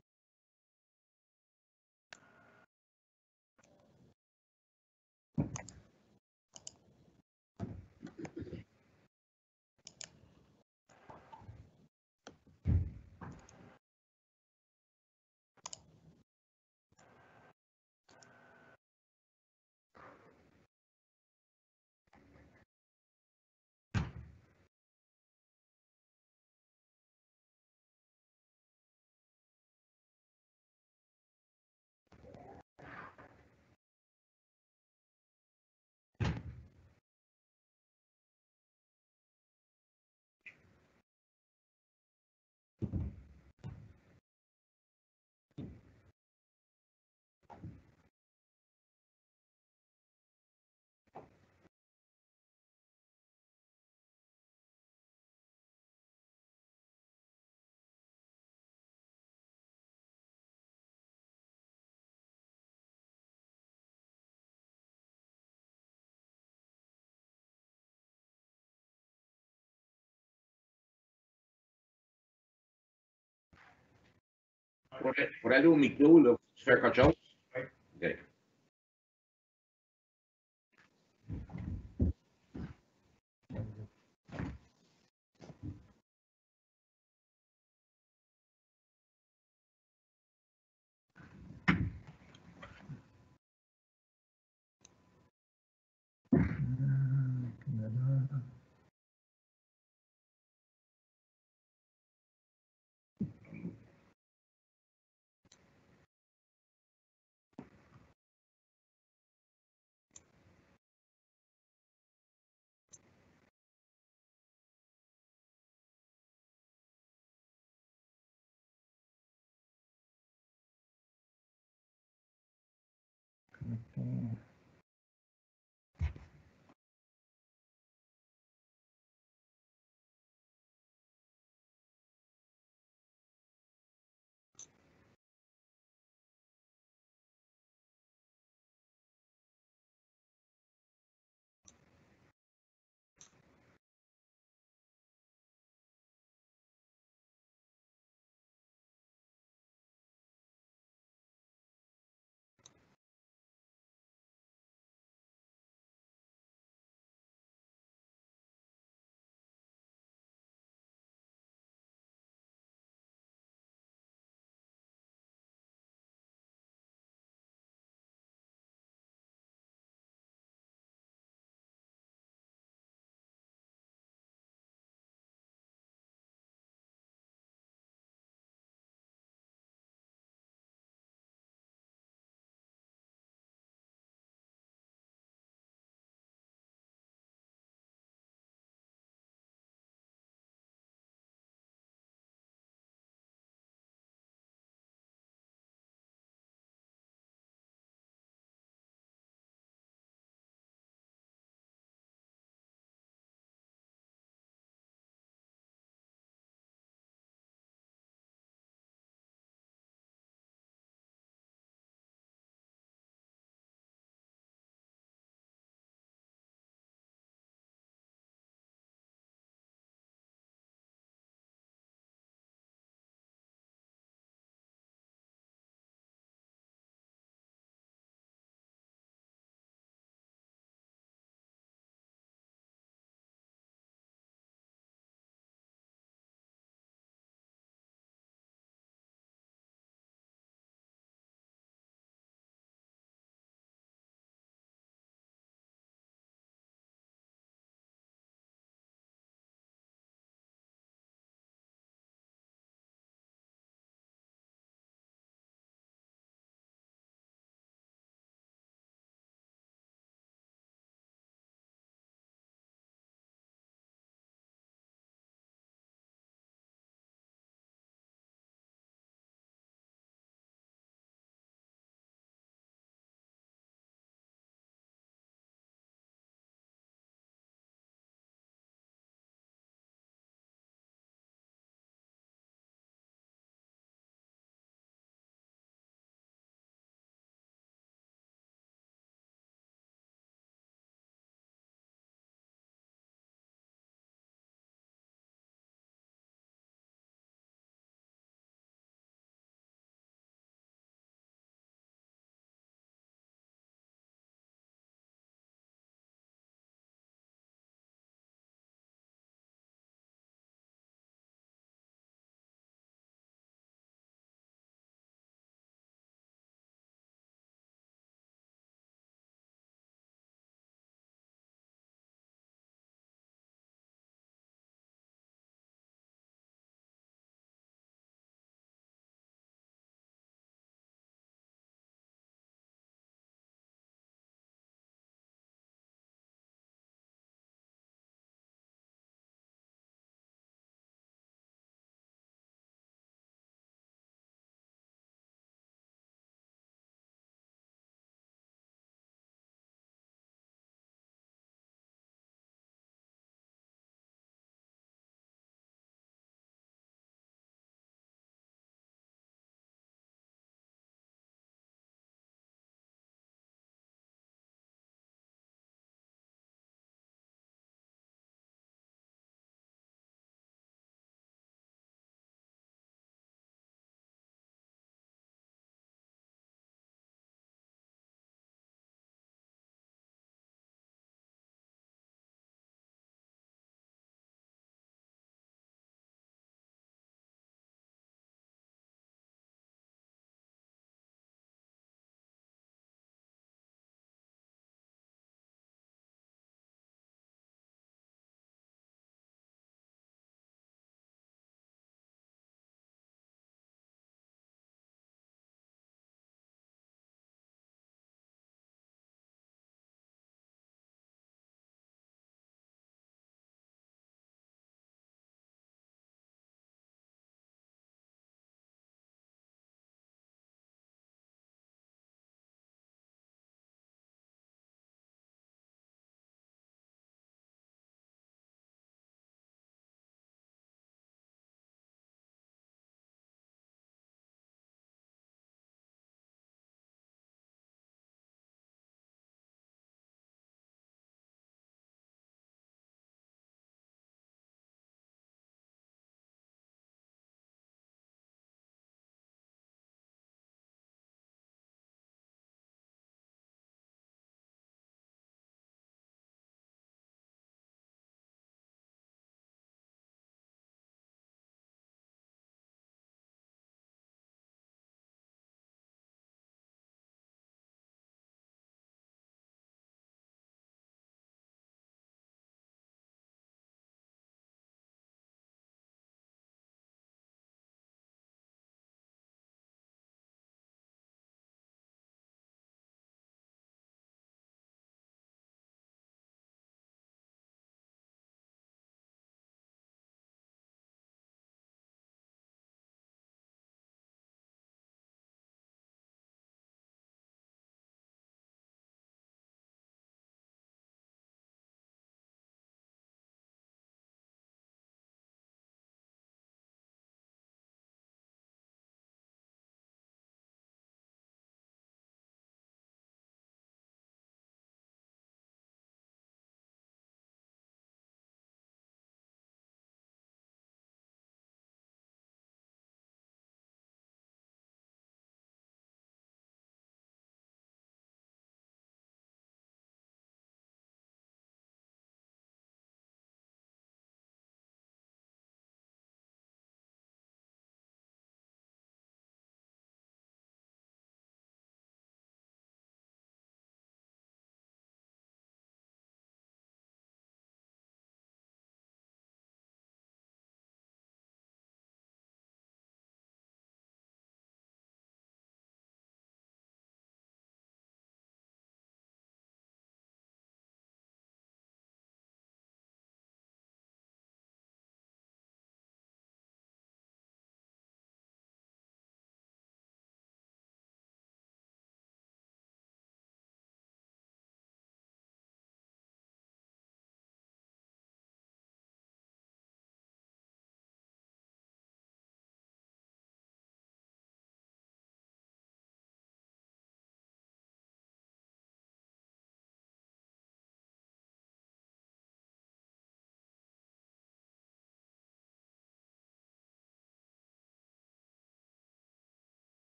N: Pour aller au micro, là, tu fais quelque chose? OK.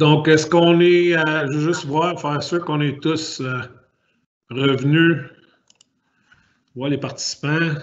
A: Donc, est-ce qu'on est, je veux juste voir, faire sûr qu'on est tous revenus, voir les participants.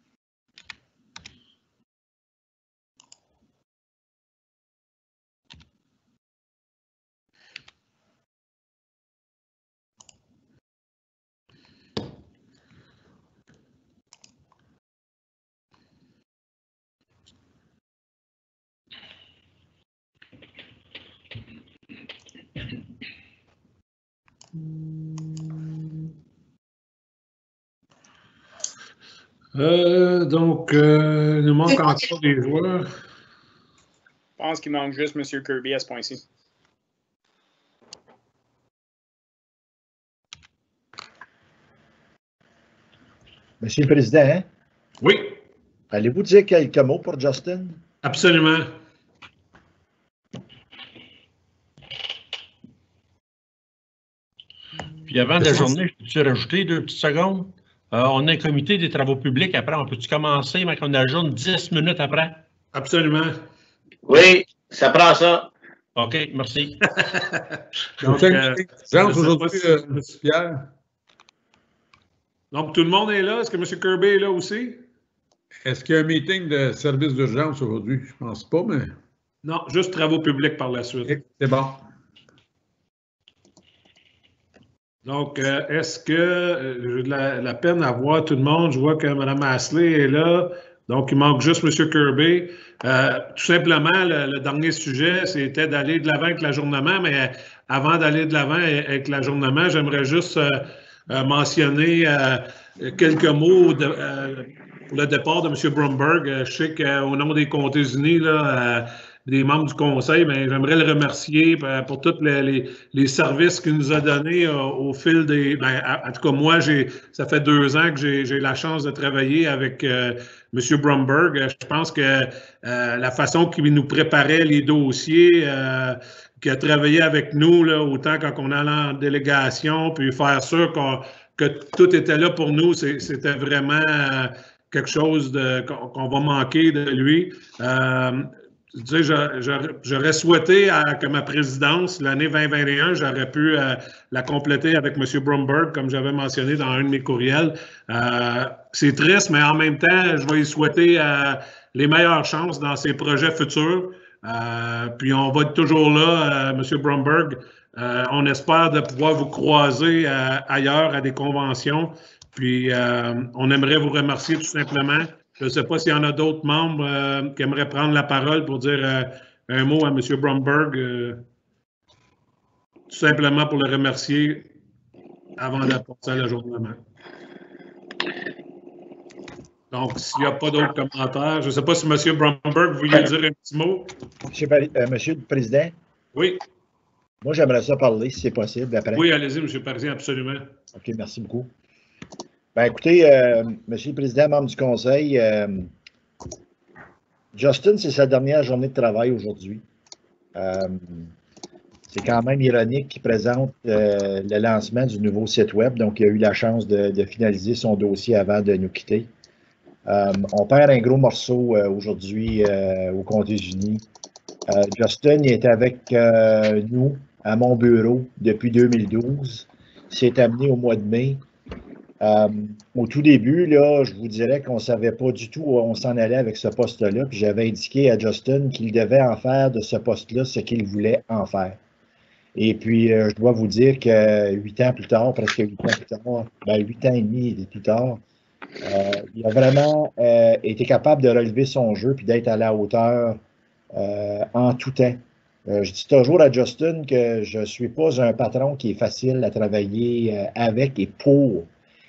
A: Donc, il nous manque encore des joueurs.
F: Je pense qu'il manque juste M. Kirby à ce point-ci.
L: Monsieur le Président, hein?
A: Oui.
L: Allez-vous dire quelques mots pour Justin?
A: Absolument.
D: Puis avant la journée, je peux rajouter 2 petites secondes. On a un comité des travaux publics après. On peut-tu commencer, mais qu'on ajoute 10 minutes après?
A: Absolument.
G: Oui, ça prend ça.
D: OK, merci.
A: Donc,
C: aujourd'hui, Pierre.
A: Donc, tout le monde est là. Est-ce que M. Kirby est là aussi?
C: Est-ce qu'il y a un meeting de service d'urgence aujourd'hui? Je ne pense pas, mais...
A: Non, juste travaux publics par la suite.
C: C'est bon.
A: Donc, est-ce que j'ai de la peine à voir tout le monde? Je vois que Mme Astley est là. Donc, il manque juste M. Kirby. Tout simplement, le dernier sujet, c'était d'aller de l'avant avec l'ajournement, mais avant d'aller de l'avant avec l'ajournement, j'aimerais juste mentionner quelques mots pour le départ de M. Bromberg. Je sais qu'au nom des Comtés unis, des membres du conseil, mais j'aimerais le remercier pour tous les services qu'il nous a donnés au fil des... en tout cas, moi, ça fait 2 ans que j'ai la chance de travailler avec M. Bromberg. Je pense que la façon qu'il nous préparait les dossiers, qu'il a travaillé avec nous, là, autant quand on allait en délégation, puis faire sûr que tout était là pour nous, c'était vraiment quelque chose qu'on va manquer de lui. Tu sais, j'aurais souhaité que ma présidence, l'année 2021, j'aurais pu la compléter avec M. Bromberg, comme j'avais mentionné dans un de mes courriels. C'est triste, mais en même temps, je vais lui souhaiter les meilleures chances dans ses projets futurs. Puis on va être toujours là, M. Bromberg. On espère de pouvoir vous croiser ailleurs à des conventions. Puis on aimerait vous remercier tout simplement. Je ne sais pas s'il y en a d'autres membres qui aimeraient prendre la parole pour dire un mot à M. Bromberg, tout simplement pour le remercier avant d'apporter l'ajournement. Donc, s'il n'y a pas d'autres commentaires, je ne sais pas si M. Bromberg voulait dire un petit mot.
L: Monsieur le Président?
A: Oui.
L: Moi, j'aimerais ça parler, si c'est possible, après.
A: Oui, allez-y, M. Parisien, absolument.
L: OK, merci beaucoup. Ben, écoutez, Monsieur le Président, membre du Conseil, Justin, c'est sa dernière journée de travail aujourd'hui. C'est quand même ironique qu'il présente le lancement du nouveau site web, donc il a eu la chance de finaliser son dossier avant de nous quitter. On perd un gros morceau aujourd'hui aux Comtés-Unis. Justin il est avec nous à mon bureau depuis 2012. Il s'est amené au mois de mai. Au tout début, là, je vous dirais qu'on ne savait pas du tout où on s'en allait avec ce poste-là. Puis j'avais indiqué à Justin qu'il devait en faire de ce poste-là ce qu'il voulait en faire. Et puis, je dois vous dire que 8 ans plus tard, presque 8 ans plus tard, 8 ans et demi plus tard, il a vraiment été capable de relever son jeu puis d'être à la hauteur en tout temps. Je dis toujours à Justin que je ne suis pas un patron qui est facile à travailler avec et pour.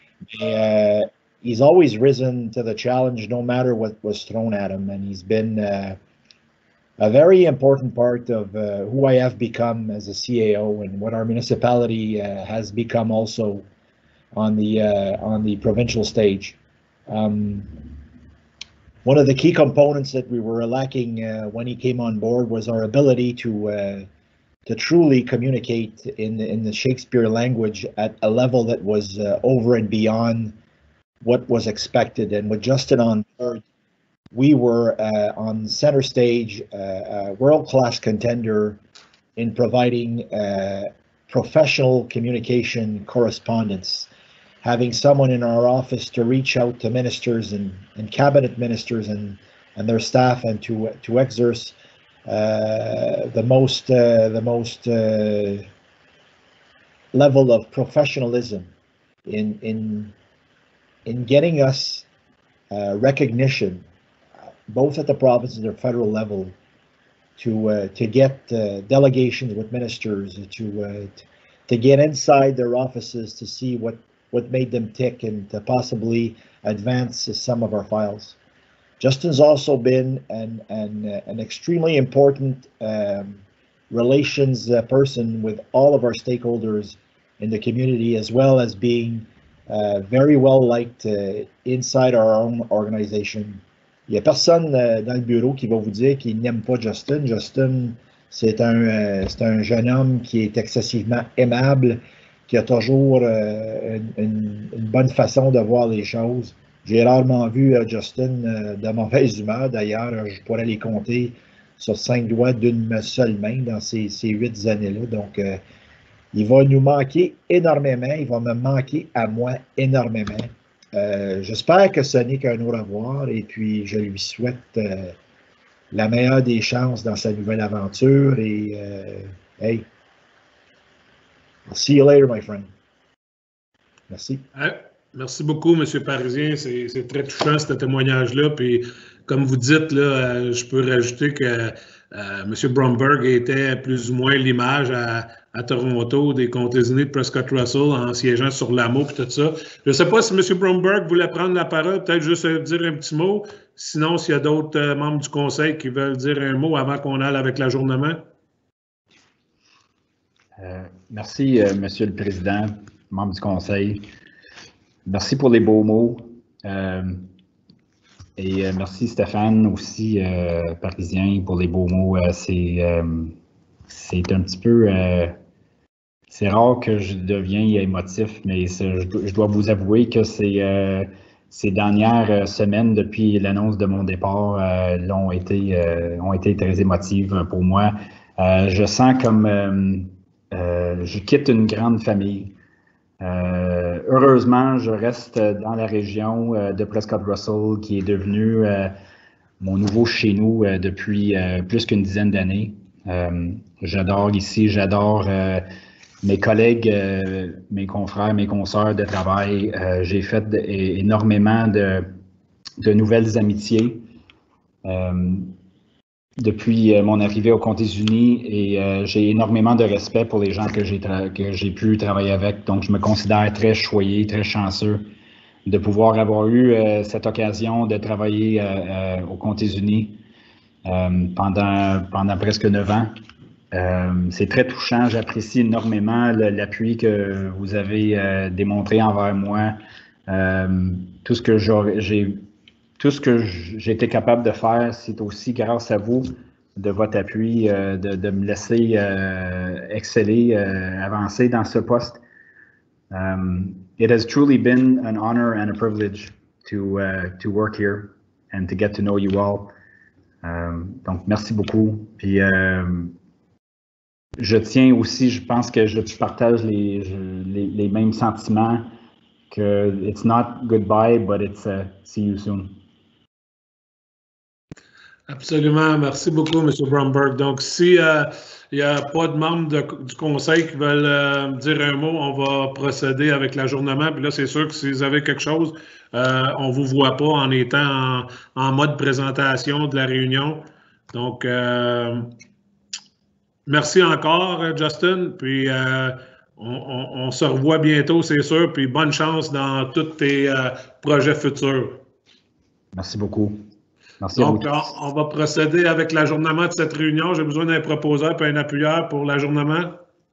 L: He's always risen to the challenge no matter what was thrown at him, and he's been a very important part of who I have become as a CAO and what our municipality has become also on the provincial stage. One of the key components that we were lacking when he came on board was our ability to truly communicate in the Shakespeare language at a level that was over and beyond what was expected. And with Justin on board, we were on center stage, a world-class contender in providing professional communication correspondence. Having someone in our office to reach out to ministers and cabinet ministers and their staff, and to exerce the most level of professionalism in getting us recognition, both at the province and the federal level, to get delegations with ministers, to get inside their offices to see what made them tick, and to possibly advance some of our files. Justin's also been an extremely important relations person with all of our stakeholders in the community, as well as being very well liked inside our own organization. Il n'y a personne dans le bureau qui va vous dire qu'il n'aime pas Justin. Justin, c'est un jeune homme qui est excessivement aimable, qui a toujours une bonne façon de voir les choses. J'ai rarement vu Justin de mauvaise humeur. D'ailleurs, je pourrais les compter sur 5 doigts d'une seule main dans ces 8 années-là. Donc, il va nous manquer énormément. Il va me manquer à moi énormément. J'espère que ce n'est qu'un au revoir, et puis je lui souhaite la meilleure des chances dans sa nouvelle aventure. Et hey, I'll see you later, my friend. Merci.
A: Merci beaucoup, M. Parisien. C'est très touchant, ce témoignage-là. Puis, comme vous dites, là, je peux rajouter que M. Bromberg était plus ou moins l'image à Toronto des comtés-unis de Prescott Russell en siégeant sur l'AMO et tout ça. Je ne sais pas si M. Bromberg voulait prendre la parole, peut-être juste dire un petit mot. Sinon, s'il y a d'autres membres du conseil qui veulent dire un mot avant qu'on aille avec l'ajournement.
P: Merci, Monsieur le Président, membres du conseil. Merci pour les beaux mots. Et merci Stéphane aussi, Parisien, pour les beaux mots. C'est un petit peu... c'est rare que je deviens émotif, mais je dois vous avouer que ces dernières semaines, depuis l'annonce de mon départ, ont été très émotives pour moi. Je sens comme je quitte une grande famille. Heureusement, je reste dans la région de Prescott Russell, qui est devenue mon nouveau chez nous depuis plus qu'une dizaine d'années. J'adore ici, j'adore mes collègues, mes confrères, mes consoeurs de travail. J'ai fait énormément de nouvelles amitiés depuis mon arrivée aux Comtés-Unis, et j'ai énormément de respect pour les gens que j'ai pu travailler avec. Donc, je me considère très choyé, très chanceux de pouvoir avoir eu cette occasion de travailler aux Comtés-Unis pendant presque 9 ans. C'est très touchant. J'apprécie énormément l'appui que vous avez démontré envers moi. Tout ce que j'ai été capable de faire, c'est aussi grâce à vous, de votre appui, de me laisser exceller, avancer dans ce poste. It has truly been an honor and a privilege to work here and to get to know you all. Donc, merci beaucoup. Puis, je tiens aussi, je pense que je partage les mêmes sentiments, que it's not goodbye, but it's see you soon.
A: Absolument. Merci beaucoup, M. Bromberg. Donc, s'il n'y a pas de membres du conseil qui veulent dire un mot, on va procéder avec l'ajournement. Puis là, c'est sûr que si vous avez quelque chose, on ne vous voit pas en étant en mode présentation de la réunion. Donc, merci encore, Justin. Puis, on se revoit bientôt, c'est sûr. Puis, bonne chance dans tous tes projets futurs.
P: Merci beaucoup. Merci.
A: Donc, on va procéder avec l'ajournement de cette réunion. J'ai besoin d'un proposeur et un appuyeur pour l'ajournement.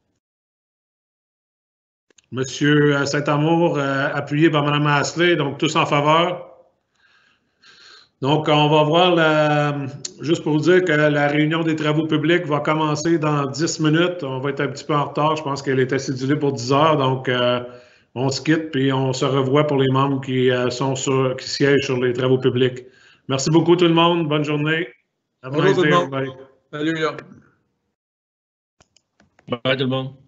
A: Monsieur Saint-Amour, appuyé par Mme Asselet, donc tous en faveur. Donc, on va voir, juste pour vous dire que la réunion des travaux publics va commencer dans 10 minutes. On va être un petit peu en retard. Je pense qu'elle était cédulée pour 10 heures. Donc, on se quitte puis on se revoit pour les membres qui siègent sur les travaux publics. Merci beaucoup tout le monde. Bonne journée.
C: Bonjour tout le monde. Salut.
D: Bye tout le monde.